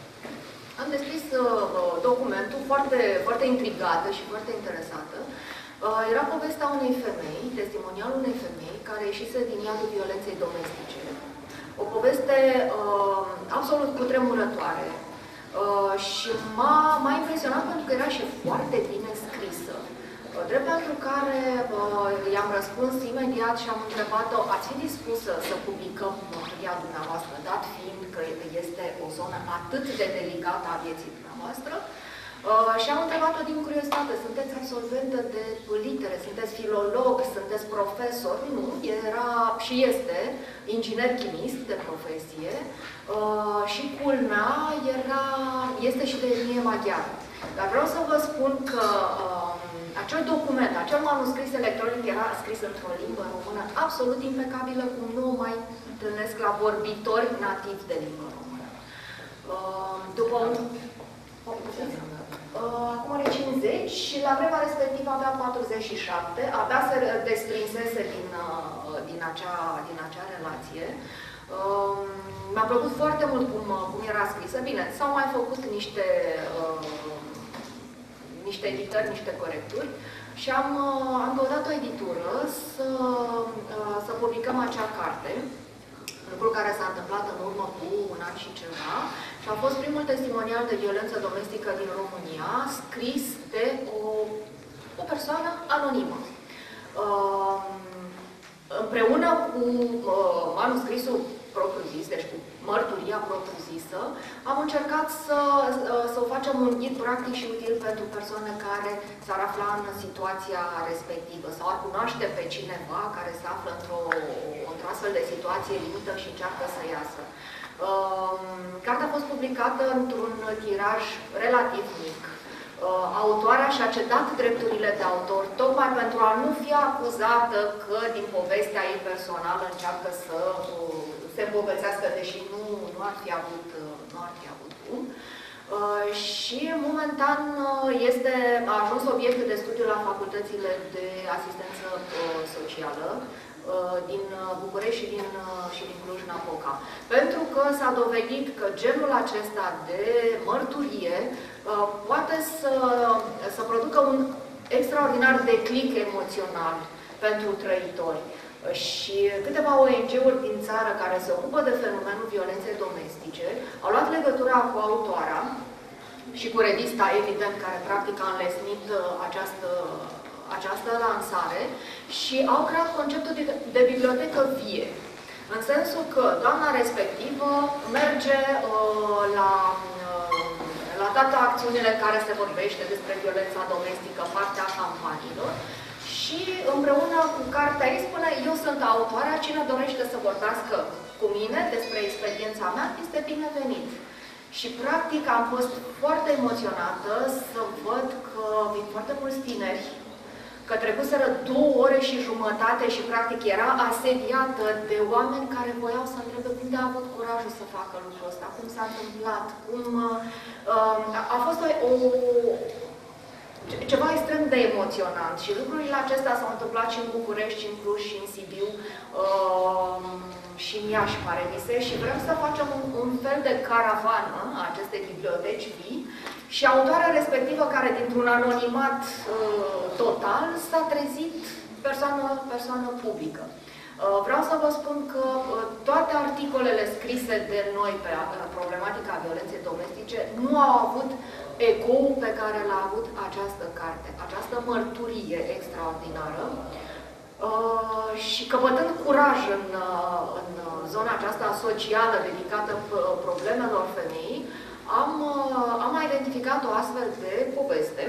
Am deschis uh, documentul foarte, foarte intrigată și foarte interesată. Uh, era povestea unei femei, testimonialul unei femei care ieșise din iadul violenței domestice. O poveste uh, absolut cutremurătoare. Uh, și m-a impresionat pentru că era și foarte bine scrisă. Drept pentru care uh, i-am răspuns imediat și am întrebat-o: ați fi dispusă să publicăm mărturia dumneavoastră, dat fiind că este o zonă atât de delicată a vieții dumneavoastră? Uh, și am întrebat-o din curiozitate: sunteți absolventă de litere, sunteți filolog, sunteți profesor? Nu, era și este inginer chimist de profesie uh, și culmea era, este și de etnie maghiară. Dar vreau să vă spun că uh, acel document, acel manuscris electronic era scris într-o limbă română absolut impecabilă, cum nu o mai întâlnesc la vorbitori nativi de limbă română. Uh, după un... Uh, acum are cincizeci și la vremea respectivă avea patruzeci și șapte, abia se desprinsese din, uh, din, acea, din acea relație. Uh, Mi-a plăcut foarte mult cum, cum era scrisă. Bine, s-au mai făcut niște... Uh, niște editări, niște corecturi și am, am căutat o editură să, să publicăm acea carte, lucru care s-a întâmplat în urmă cu un an și ceva și a fost primul testimonial de violență domestică din România, scris de o, o persoană anonimă. Împreună cu manuscrisul propriu-zis, deci cu mărturia propriu-zisă, am încercat să, să o facem un ghid practic și util pentru persoane care s-ar afla în situația respectivă sau ar cunoaște pe cineva care se află într-o într-o astfel de situație limită și încearcă să iasă. Cartea a fost publicată într-un tiraj relativ mic. Autoarea și-a cedat drepturile de autor, tocmai pentru a nu fi acuzată că din povestea ei personală încearcă să se îmbogățească, deși nu, nu ar fi avut, nu ar fi avut cum. Și momentan este, a ajuns obiect de studiu la facultățile de asistență socială din București și din, și din Cluj-Napoca. Pentru că s-a dovedit că genul acesta de mărturie poate să, să producă un extraordinar declic emoțional pentru trăitori. Și câteva O N G-uri din țară care se ocupă de fenomenul violenței domestice au luat legătura cu autoarea și cu revista, evident, care practic a înlesnit această, această lansare și au creat conceptul de, de bibliotecă vie. În sensul că doamna respectivă merge uh, la, uh, la toate acțiunile în care se vorbește despre violența domestică, partea campaniilor. Și împreună cu cartea ei spune, eu sunt autoarea, cine dorește să vorbească cu mine despre experiența mea, este binevenit. Și practic am fost foarte emoționată să văd că vin foarte mulți tineri, că trecuseră două ore și jumătate și practic era asediată de oameni care voiau să întrebe cum de a avut curajul să facă lucrul ăsta, cum s-a întâmplat, cum... Uh, a fost o, o, ceva extrem de emoționant și lucrurile acestea s-au întâmplat și în București, și în Cluj, și în Sibiu, uh, și în Iași, pare mi se, și vrem să facem un, un fel de caravană a acestei biblioteci vii și autoarea respectivă, care dintr-un anonimat uh, total, s-a trezit persoană, persoană publică. Uh, vreau să vă spun că uh, toate articolele scrise de noi pe uh, problematica violenței domestice nu au avut ecoul pe care l-a avut această carte, această mărturie extraordinară. Uh, și căpătând curaj în, uh, în zona aceasta socială dedicată problemelor femeii, am, uh, am identificat o astfel de poveste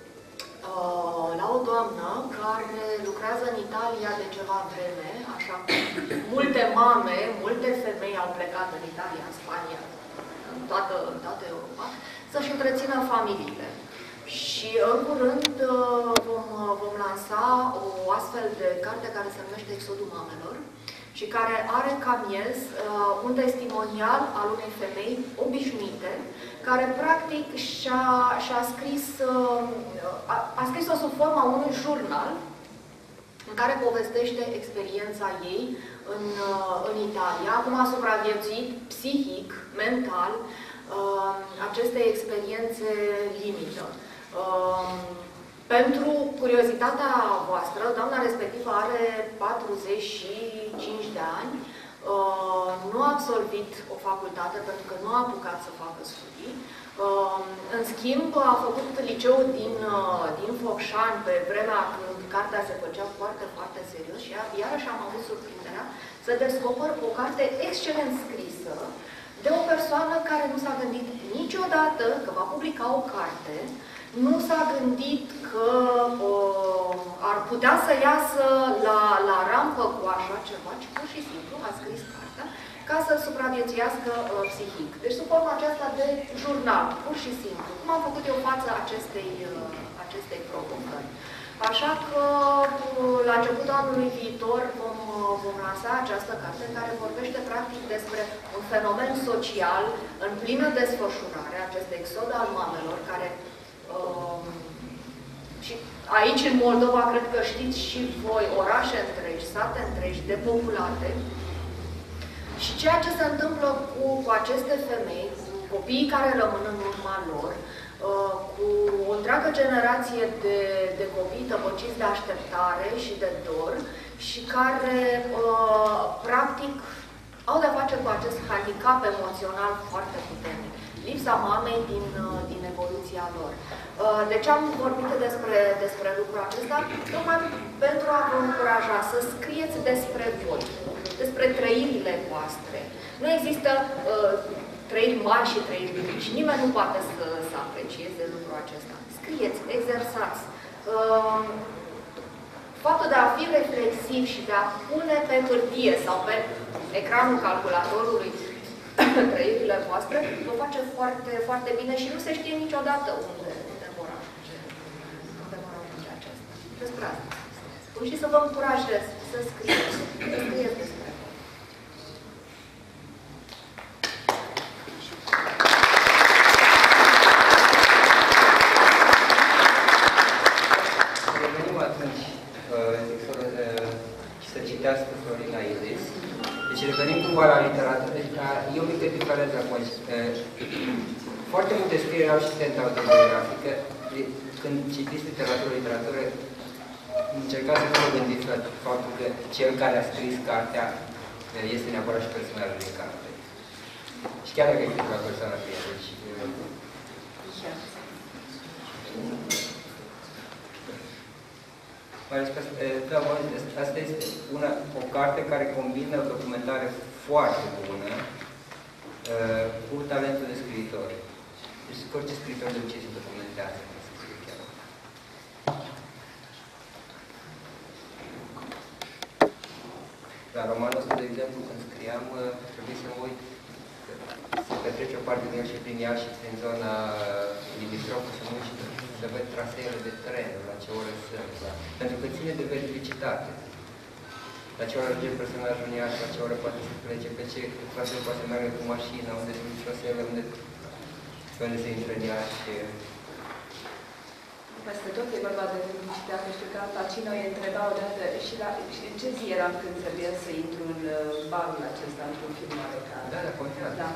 uh, la o doamnă care lucrează în Italia de ceva vreme, așa că multe mame, multe femei au plecat în Italia, în Spania, în toată, în toată Europa, să-și întrețină familiile. Și în curând vom, vom lansa o astfel de carte care se numește Exodul Mamelor și care are ca miez un testimonial al unei femei obișnuite care practic și-a și-a scris, a, a scris-o sub forma unui jurnal în care povestește experiența ei în, în Italia, cum a supraviețuit psihic, mental, acestei experiențe limită. Uh, pentru curiozitatea voastră, doamna respectivă are patruzeci și cinci de ani, uh, nu a absolvit o facultate pentru că nu a apucat să facă studii. Uh, în schimb, a făcut liceul din, uh, din Focșani pe vremea când cartea se făcea foarte, foarte serios și iarăși am avut surprinderea să descoper o carte excelent scrisă de o persoană care nu s-a gândit niciodată că va publica o carte, nu s-a gândit că uh, ar putea să iasă la, la rampă cu așa ceva, ci pur și simplu a scris cartea ca să supraviețuiască uh, psihic. Deci sub forma aceasta de jurnal, pur și simplu. Cum am făcut eu față acestei, uh, acestei provocări. Așa că la începutul anului viitor vom, vom lansa această carte care vorbește practic despre un fenomen social în plină desfășurare, acest exod al mamelor, care uh, și aici în Moldova, cred că știți și voi, orașe întregi, sate întregi, depopulate. Și ceea ce se întâmplă cu, cu aceste femei, cu copiii care rămân în urma lor, Uh, cu o întreagă generație de, de copii tăbăciți de așteptare și de dor și care, uh, practic, au de-a face cu acest handicap emoțional foarte puternic. Lipsa mamei din, uh, din evoluția lor. Uh, de ce am vorbit despre, despre lucrul acesta? Tocmai pentru a vă încuraja să scrieți despre voi, despre trăirile voastre. Nu există uh, trăiri mari și trăiri mici. Nimeni nu poate să, să aprecieze lucrul acesta. Scrieți, exersați. Uh, faptul de a fi reflexiv și de a pune pe hârtie sau pe ecranul calculatorului trăirile voastre, vă face foarte, foarte bine și nu se știe niciodată unde, unde vor ajunge, unde vor ajunge acesta. Despre asta. Spun și să vă încurajez să scrieți, să scrieți despre. Florina Iris. Deci revenim cumva la literatură, deci e o mică diferență acum. Foarte multe scrieri au și tentă autobiografică. Când citiți literatură, literatură, încercați să nu vă gândiți la faptul că cel care a scris cartea este neapărat și personajul din carte. Și chiar dacă este la persoana cu ea, deci... Asta este una, o carte care combină o documentare foarte bună uh, cu talentul de scriitor. Deci orice scriitor de obicei se documentează. La romanul ăsta, de exemplu, când scriam, trebuie să mă uit, să petrece o parte din el și prin ea și prin zona limitrofă, să mă uit și să văd traseele de tren, la ce oră sunt. La... Pentru că ține de verificitate. La ce oră ajunge personajul în Iași, la ce oră poate să plece, pe ce traseu poate să meargă cu mașina, unde sunt traseele, unde, unde se intră în Iași. Peste tot e vorba de publicitate. Știu că Pacino îi întreba odată și, la, și în ce zi eram când trebuia să intru în barul acesta, într-un film american. Da, da, contează. Da,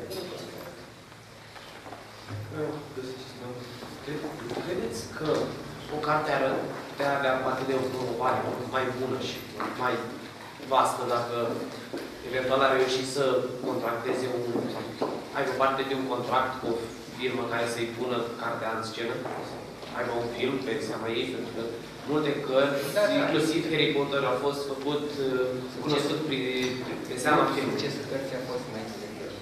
Credeți că o carte ar putea avea parte de o promovare mai bună și mai vastă dacă eventual ar reuși să contracteze un, aibă parte de un contract cu o firmă care să-i pună cartea în scenă? Aibă un film pe seama ei, pentru că multe cărți, da, da, inclusiv Harry Potter, a fost făcut, uh, cunoscut pe, pe seama filmului. Ce cărți a fost înainte de film?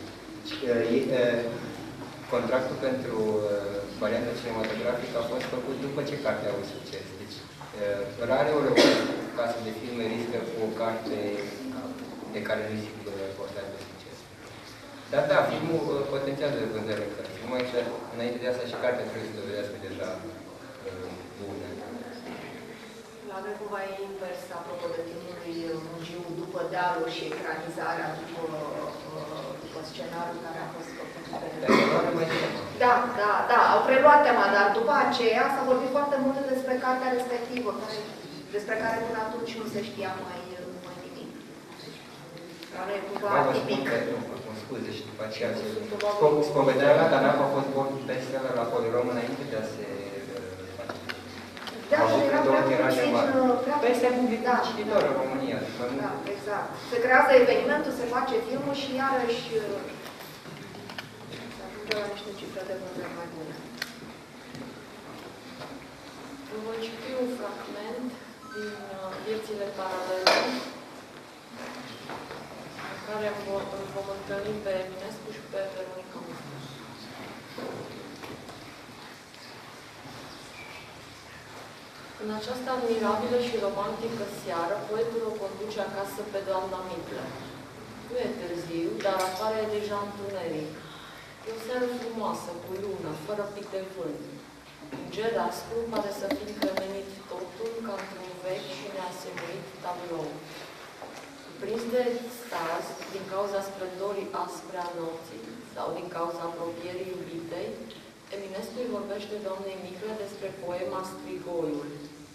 Contractul pentru uh, varianta cinematografică a fost făcut după ce cartea a avut succes. Deci, uh, rare ori o casă de filme riscă cu o carte de care nu e sigur că poate avea succes. Dar da, filmul uh, potențează vânzările cărții. Numai că înainte de asta și cartea trebuie să dovedească deja bună. La noi cumva e invers, apropo de filmul lui Mugiu, după Dealul și ecranizarea, după, după scenariul care a fost făcut pe... Da, da, da, au preluat tema, dar după aceea s-a vorbit foarte mult despre cartea respectivă, care, despre care până atunci nu se știa mai, mai nimic. Care e cumva atipic. Scuze, și după aceea se spovedea la Danap a fost bun bestseller la Polirom înainte de a se face. Da, și era prea puțin, prea peste publicitor în România. Da, exact. Se creează evenimentul, se face filmul și iarăși se ajunge la niște cifre de vânzări mai bune. Voi citi un fragment din Viețile paralele, care îl vom întâlni pe Eminescu și pe Veronica Mușcu. În această admirabilă și romantică seară, poetul o conduce acasă pe doamna Mitlă. Nu e târziu, dar afară e deja întuneric. E o seară frumoasă, cu lună, fără pic de vânt. În ger aspru pare să fi încremenit totul ca într-un vechi și neasemuit tablou. Prins de staz, din cauza splendorii aspre a nopții sau din cauza apropierii iubitei, Eminescu îi vorbește doamnei Miclă despre poema Strigoiul.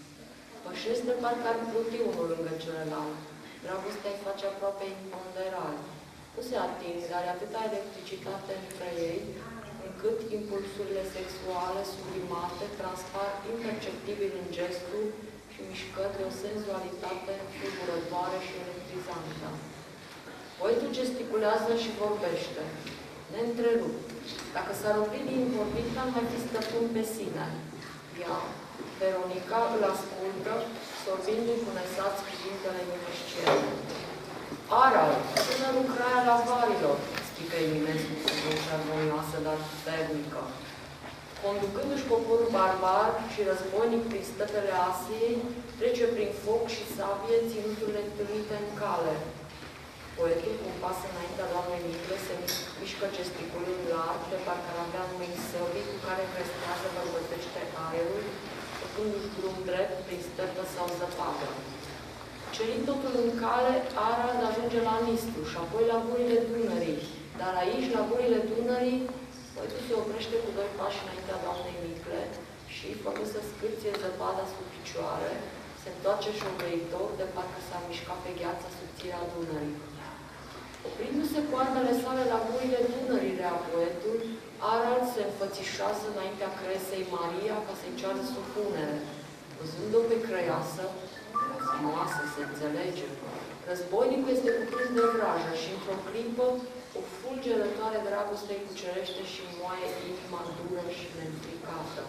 Pășesc de parcă ar pluti unul lângă celălalt. Dragostea îi face aproape imponderal. Nu se ating, dar are atâta electricitate între ei, încât impulsurile sexuale sublimate transpar imperceptibil în gestul și mișcări de o senzualitate fulburătoare și electrizantă. Poetul gesticulează și vorbește, neîntrerupt. Dacă s-ar opri din vorbit, n-ar mai fi stăpân pe sine. Ea, Veronica, îl ascultă, sorbindu-i cu nesați cuvintele mimeșciene. Aral, tânărul crai al avarilor, strică Eminescu cu vocea armonioasă, dar puternică. Conducându-și poporul barbar și războinic prin stepele Asiei, trece prin foc și sabie ținuturile întâlnite în cale. Poetul, cu un pas înaintea doamnei Miclă, se mișcă gesticulând larg, de parcă ar avea în mâini săbii cu care crestează bărbătește aerul, făcându-și drum drept prin stepă sau zăpadă. Cerind totul în cale, Arald ajunge la Nistru și apoi la gurile Dunării. Dar aici, la gurile Dunării, poetul se oprește cu doi pași înaintea doamnei Micle și, făcând să scârție zăpada sub picioare, se întoarce șovăitor, de parcă s-ar mișca pe gheața subțire a Dunării. Oprindu-se cu armele sale la gurile Dunării, rea poetul, Arald se înfățișează înaintea cresei Maria ca să-i ceară supunere. Văzând-o pe crăiasă, frumoasă, se înțelege, războinicul este cuprins de vrajă și, într-o clipă, o fulgerătoare dragoste îi cucerește și moaie inima dură și neînfricată.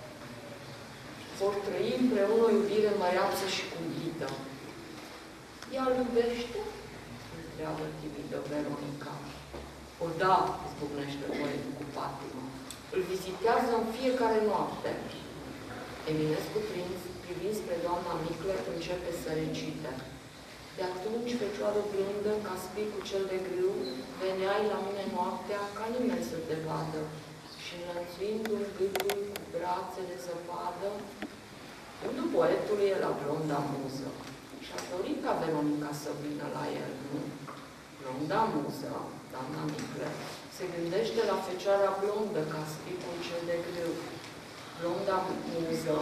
Vor trăi împreună o iubire măreață și cumplită. Ea îl iubește? Întreabă timidă Veronica. O da, zbucnește poetul cu patimă. îl vizitează în fiecare noapte. Eminescu, privind spre doamna Miclă, începe să recite. De atunci, fecioară blândă, ca spicul cel de grâu, veneai la mine noaptea ca nimeni să te vadă și înlănțuindu-mi gâtul cu brațe de zăpadă, gândul poetului e la blonda muză și-a dorit ca Veronica să vină la el, nu? Blonda muză, doamna Miclă, se gândește la fecioara blondă ca spicul cel de grâu. Blonda muză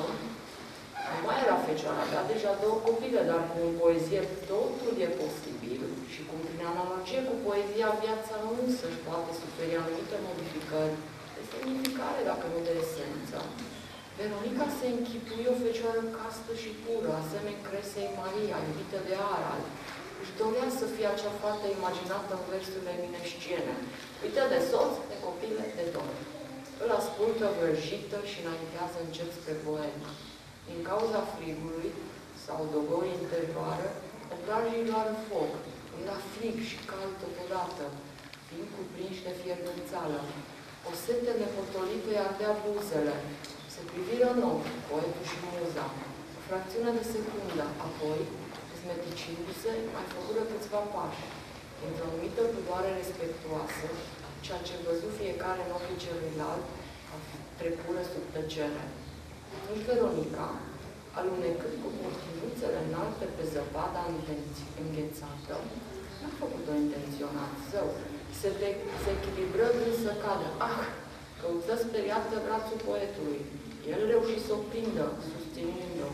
nu mai era fecioara, avea deja două copile, dar cu poezie totul e posibil și cum prin analogie cu poezia viața nu însăși poate suferi anumite modificări de semnificare, dacă nu de esență. Veronica se închipuie o fecioară castă și pură, asemeni Cresei Maria, iubită de Aral. Își dorea să fie acea fată imaginată în versurile eminesciene, uită de soț, de copile, de dor. Îl ascultă vrăjită și înaintează încet spre poem. Din cauza frigului sau dogorii interioară, obrajii luară foc. Era frig și cald totodată, fiind cuprinși de fierbânțeală. O sete nepotolită îi ardea buzele. Se priviră în ochi, poetul și muza. O fracțiune de secundă, apoi, dezmeticindu-se, mai făcură câțiva pași. Într-o anumită pudoare respectuoasă, ceea ce văzu fiecare în ochii celuilalt, trecură sub tăcere. Atunci Veronica, alunecând cu cortinuțele înalte pe zăpada înghețată, n-a făcut-o intenționat, zău. Se dezechilibră vrând să cadă. Ah! Căută speriată brațul poetului. El reuși să o prindă, susținând-o.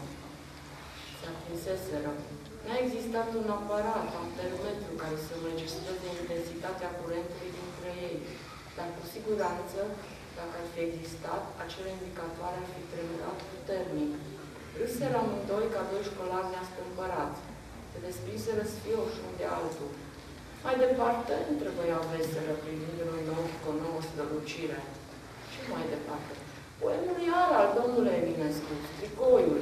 Se aprinseseră. N-a existat un aparat, un termometru care să înregistreze intensitatea curentului dintre ei, dar cu siguranță, dacă ar fi existat, acele indicatoare ar fi tremurat puternic. Râseră amândoi ca doi școlari neastâmpărați. Se desprinseră sfioși unul de altul. Mai departe, întrebăia veselă, privindu-l în ochi cu o nouă strălucire. Ce mai departe? Poemul iar al domnule Eminescu, Tricoiul.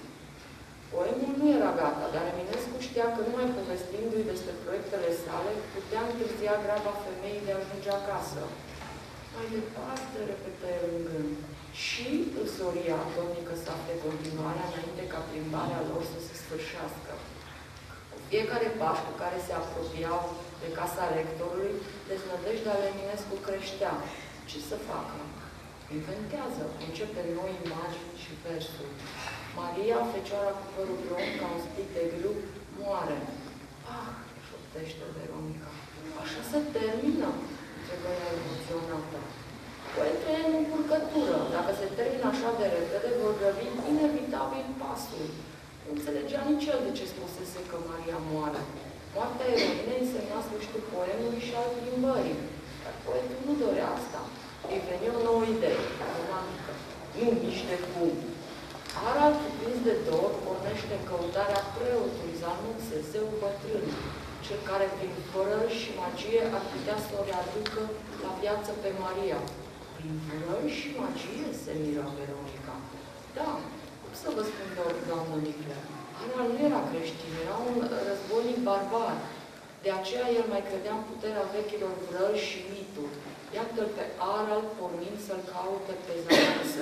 Poemul nu era gata, dar Eminescu știa că numai povestindu-i despre proiectele sale, putea întârzia graba femeii de a ajunge acasă. Mai departe, repetă el în gând. Și îl soria domnică să afle continuarea înainte ca plimbarea lor să se sfârșească. Cu fiecare paș cu care se apropiau de casa rectorului, deznădejdea lui Eminescu creștea. Ce să facă? Inventează, începe noi imagini și versuri. Maria, fecioara cu părul blond ca un spic de grâu, moare. Ah, șoptește Veronica. Așa se termină? Întrebă ea emoționată. Poetul e în încurcătură. Dacă se termină așa de repede, vor grăbi inevitabil pasul. Nu înțelegea nici el de ce spusese că Maria moare. Moartea eroinei însemna sfârșitul poemului și al plimbării. Dar poetul nu dorea asta. Îi veni o nouă idee, romantică. Nu nici de cum. Aral, cuprins de dor, pornește în căutarea preotului Zanuse, zeu bătrân, cel care prin fărăși și magie ar putea să o readucă la viață pe Maria. Prin fărăși și magie, se mira Veronica. Da, cum să vă spun, doamnă Miclă? Aral nu era creștin, era un războinic barbar. De aceea el mai credea în puterea vechilor vrăji și mituri. Iată-l pe Aral pornind să-l caute pe Zanuse.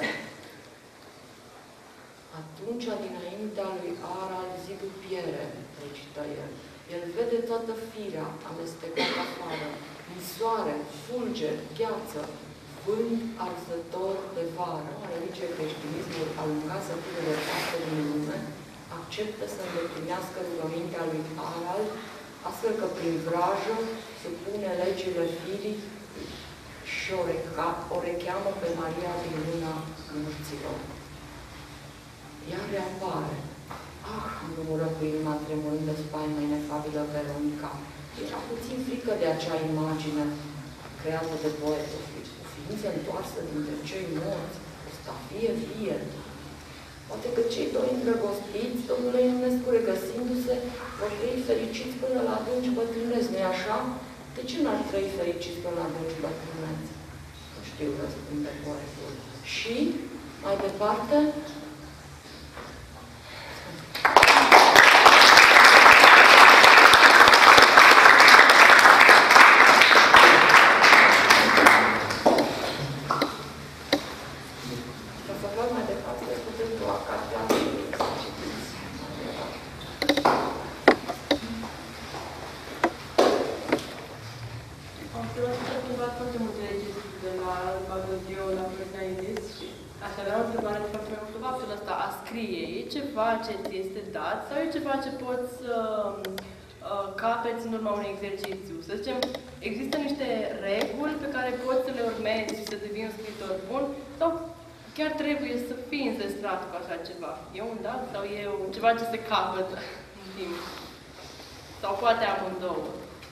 Atunci, dinaintea lui Aral, zidul piere, recită el. El vede toată firea amestecată afară, din soare, fulger, gheață, vânt arzător de vară. Religie creștinismul alungat să fie de parte din lume, acceptă să îndeplinească rugămintea lui Aral, astfel că prin vrajă se pune legile firii și o, reca, o recheamă pe Maria din luna morților. Ea reapare. Ah, murmură cu inima tremurând de spaimă inefabilă Veronica. Era puțin frică de acea imagine creată de poet, o ființă întoarsă dintre cei morți, o stafie vie. Poate că cei doi îndrăgostiți, domnule Eminescu, regăsindu-se, vor trăi fericiți până la adânci bătrâneți, nu-i așa? De ce n-ar trăi fericiți până la adânci bătrâneți? Nu știu, răspunde poetul. Și, mai departe, să văd mai departe, puteți lua cartea și să citiți. Am observat foarte multe registri de la Bagodio, la Personalidis și aș avea o întrebare de fapt mai mult. Faptul ăsta, a scrie, e ceva ce ți este dat sau e ceva ce poți uh, uh, capeți în urma unui exercițiu? Să zicem, există niște reguli pe care poți să le urmezi și să devii un scriitor bun sau chiar trebuie să fii înzestrat cu așa ceva? E un dat sau e ceva ce se capătă în timp? Sau poate amândouă?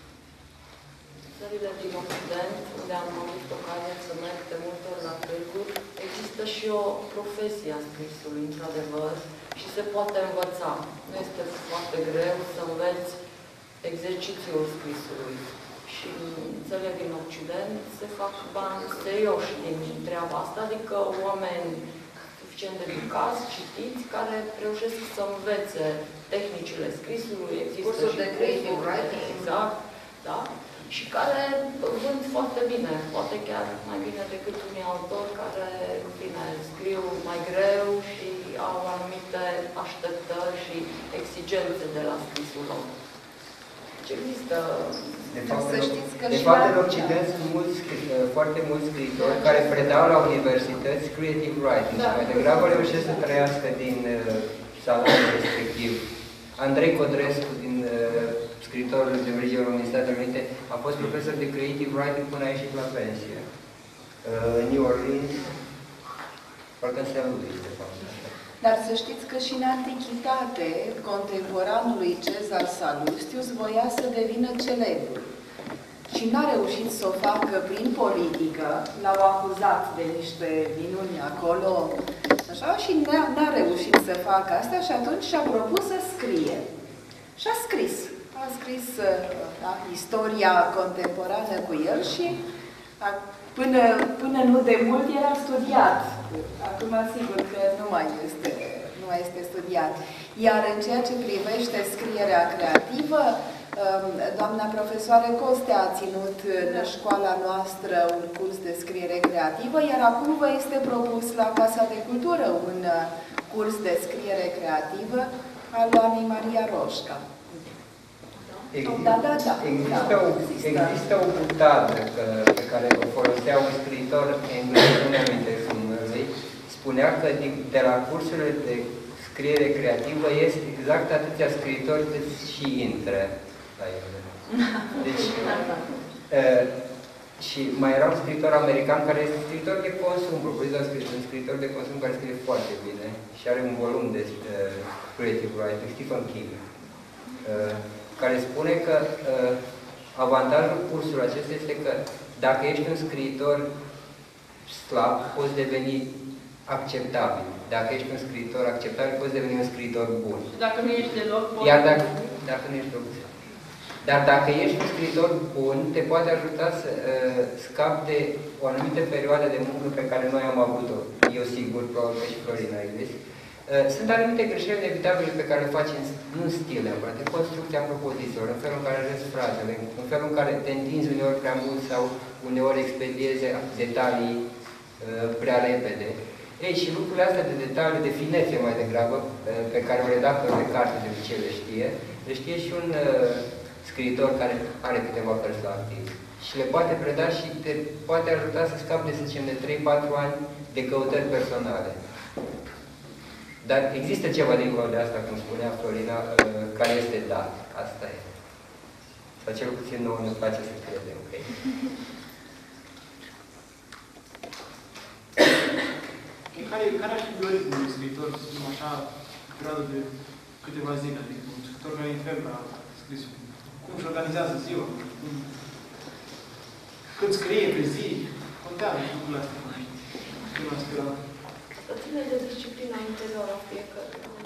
Țările din Occident, unde am avut ocazia să merg de multe ori la târguri, există și o profesie a scrisului, într-adevăr, și se poate învăța. Nu este foarte greu să înveți exercițiul scrisului. Și în țările din Occident se fac bani serioși din treaba asta, adică oameni suficient de educați, citiți, care reușesc să învețe tehnicile scrisului. Există cursuri de creative writing. Exact, da? Și care vând foarte bine, poate chiar mai bine decât unii autori care, bine, scriu mai greu și au anumite așteptări și exigențe de la scrisul lor. Deci există... De fapt, să știți că de și fapt la... în Occident sunt mulți, foarte mulți scriitori care predau la universități creative writing da. Și mai degrabă reușesc să trăiască din uh, salariul respectiv. Andrei Codrescu, din uh, scriitorul de origine română din Statele Unite, a fost profesor de creative writing până a ieșit la pensie. Uh, în New Orleans, parcă în Saint Louis, de fapt. Dar să știți că și în antichitate, contemporanul lui Cezar Sallustius voia să devină celebru. Și n-a reușit să o facă prin politică, l-au acuzat de niște minuni acolo, așa, și n-a reușit să facă asta și atunci și-a propus să scrie. Și a scris. A scris da, istoria contemporană cu el și a, până, până nu de mult era studiat. Acum sigur că nu mai este, nu mai este studiat. Iar în ceea ce privește scrierea creativă, doamna profesoară Costea a ținut în școala noastră un curs de scriere creativă, iar acum vă este propus la Casa de Cultură un curs de scriere creativă al Anei Maria Roșca. Există, da, da, da. Există, o, există o butadă pe care o folosea un scriitor englez, nu ne amintesc numărului, spunea că de la cursurile de scriere creativă ies exact atâția scriitori cât și intră la ele. Deci, uh, și mai era un scriitor american care este scriitor de consum, propriu-zis un scriitor de consum care scrie foarte bine și are un volum de uh, creative writing, Stephen King, uh, care spune că uh, avantajul cursului acesta este că dacă ești un scriitor slab, poți deveni acceptabil. Dacă ești un scriitor acceptabil, poți deveni un scriitor bun. Dacă nu ești deloc, poți... Iar dacă, dacă nu ești deloc. Dar dacă ești un scriitor bun, te poate ajuta să uh, scapi de o anumită perioadă de muncă pe care noi am avut-o. Eu sigur, probabil că și Florina Iulis. Uh, sunt anumite greșeli inevitabile pe care le faci în, în stil, neapărat, în construcția propozițiilor, în felul în care arăți frazele, în felul în care te întinzi uneori prea mult sau uneori expediezi detalii uh, prea repede. Ei, și lucrurile astea de detalii, de finețe mai degrabă, uh, pe care o redactor de carte de obicei le știe, le știe și un uh, scriitor care are câteva cărți la activ. Și le poate preda și te poate ajuta să scapi de, să zicem, de trei patru ani de căutări personale. Dar există ceva dincolo de asta, cum spunea Florina, care este dat. Asta e. Sau cel puțin nouă ne place să credem că e. Care, care ar fi dorit un scriitor, să spun așa, o perioadă de câteva zile, adică un scriitor care intră la scrisul? Cum își organizează ziua? Cum, cât scrie pe zi? Contează lucrurile astea. Cum aspira? Asta ține de disciplina interioară a fiecăruia.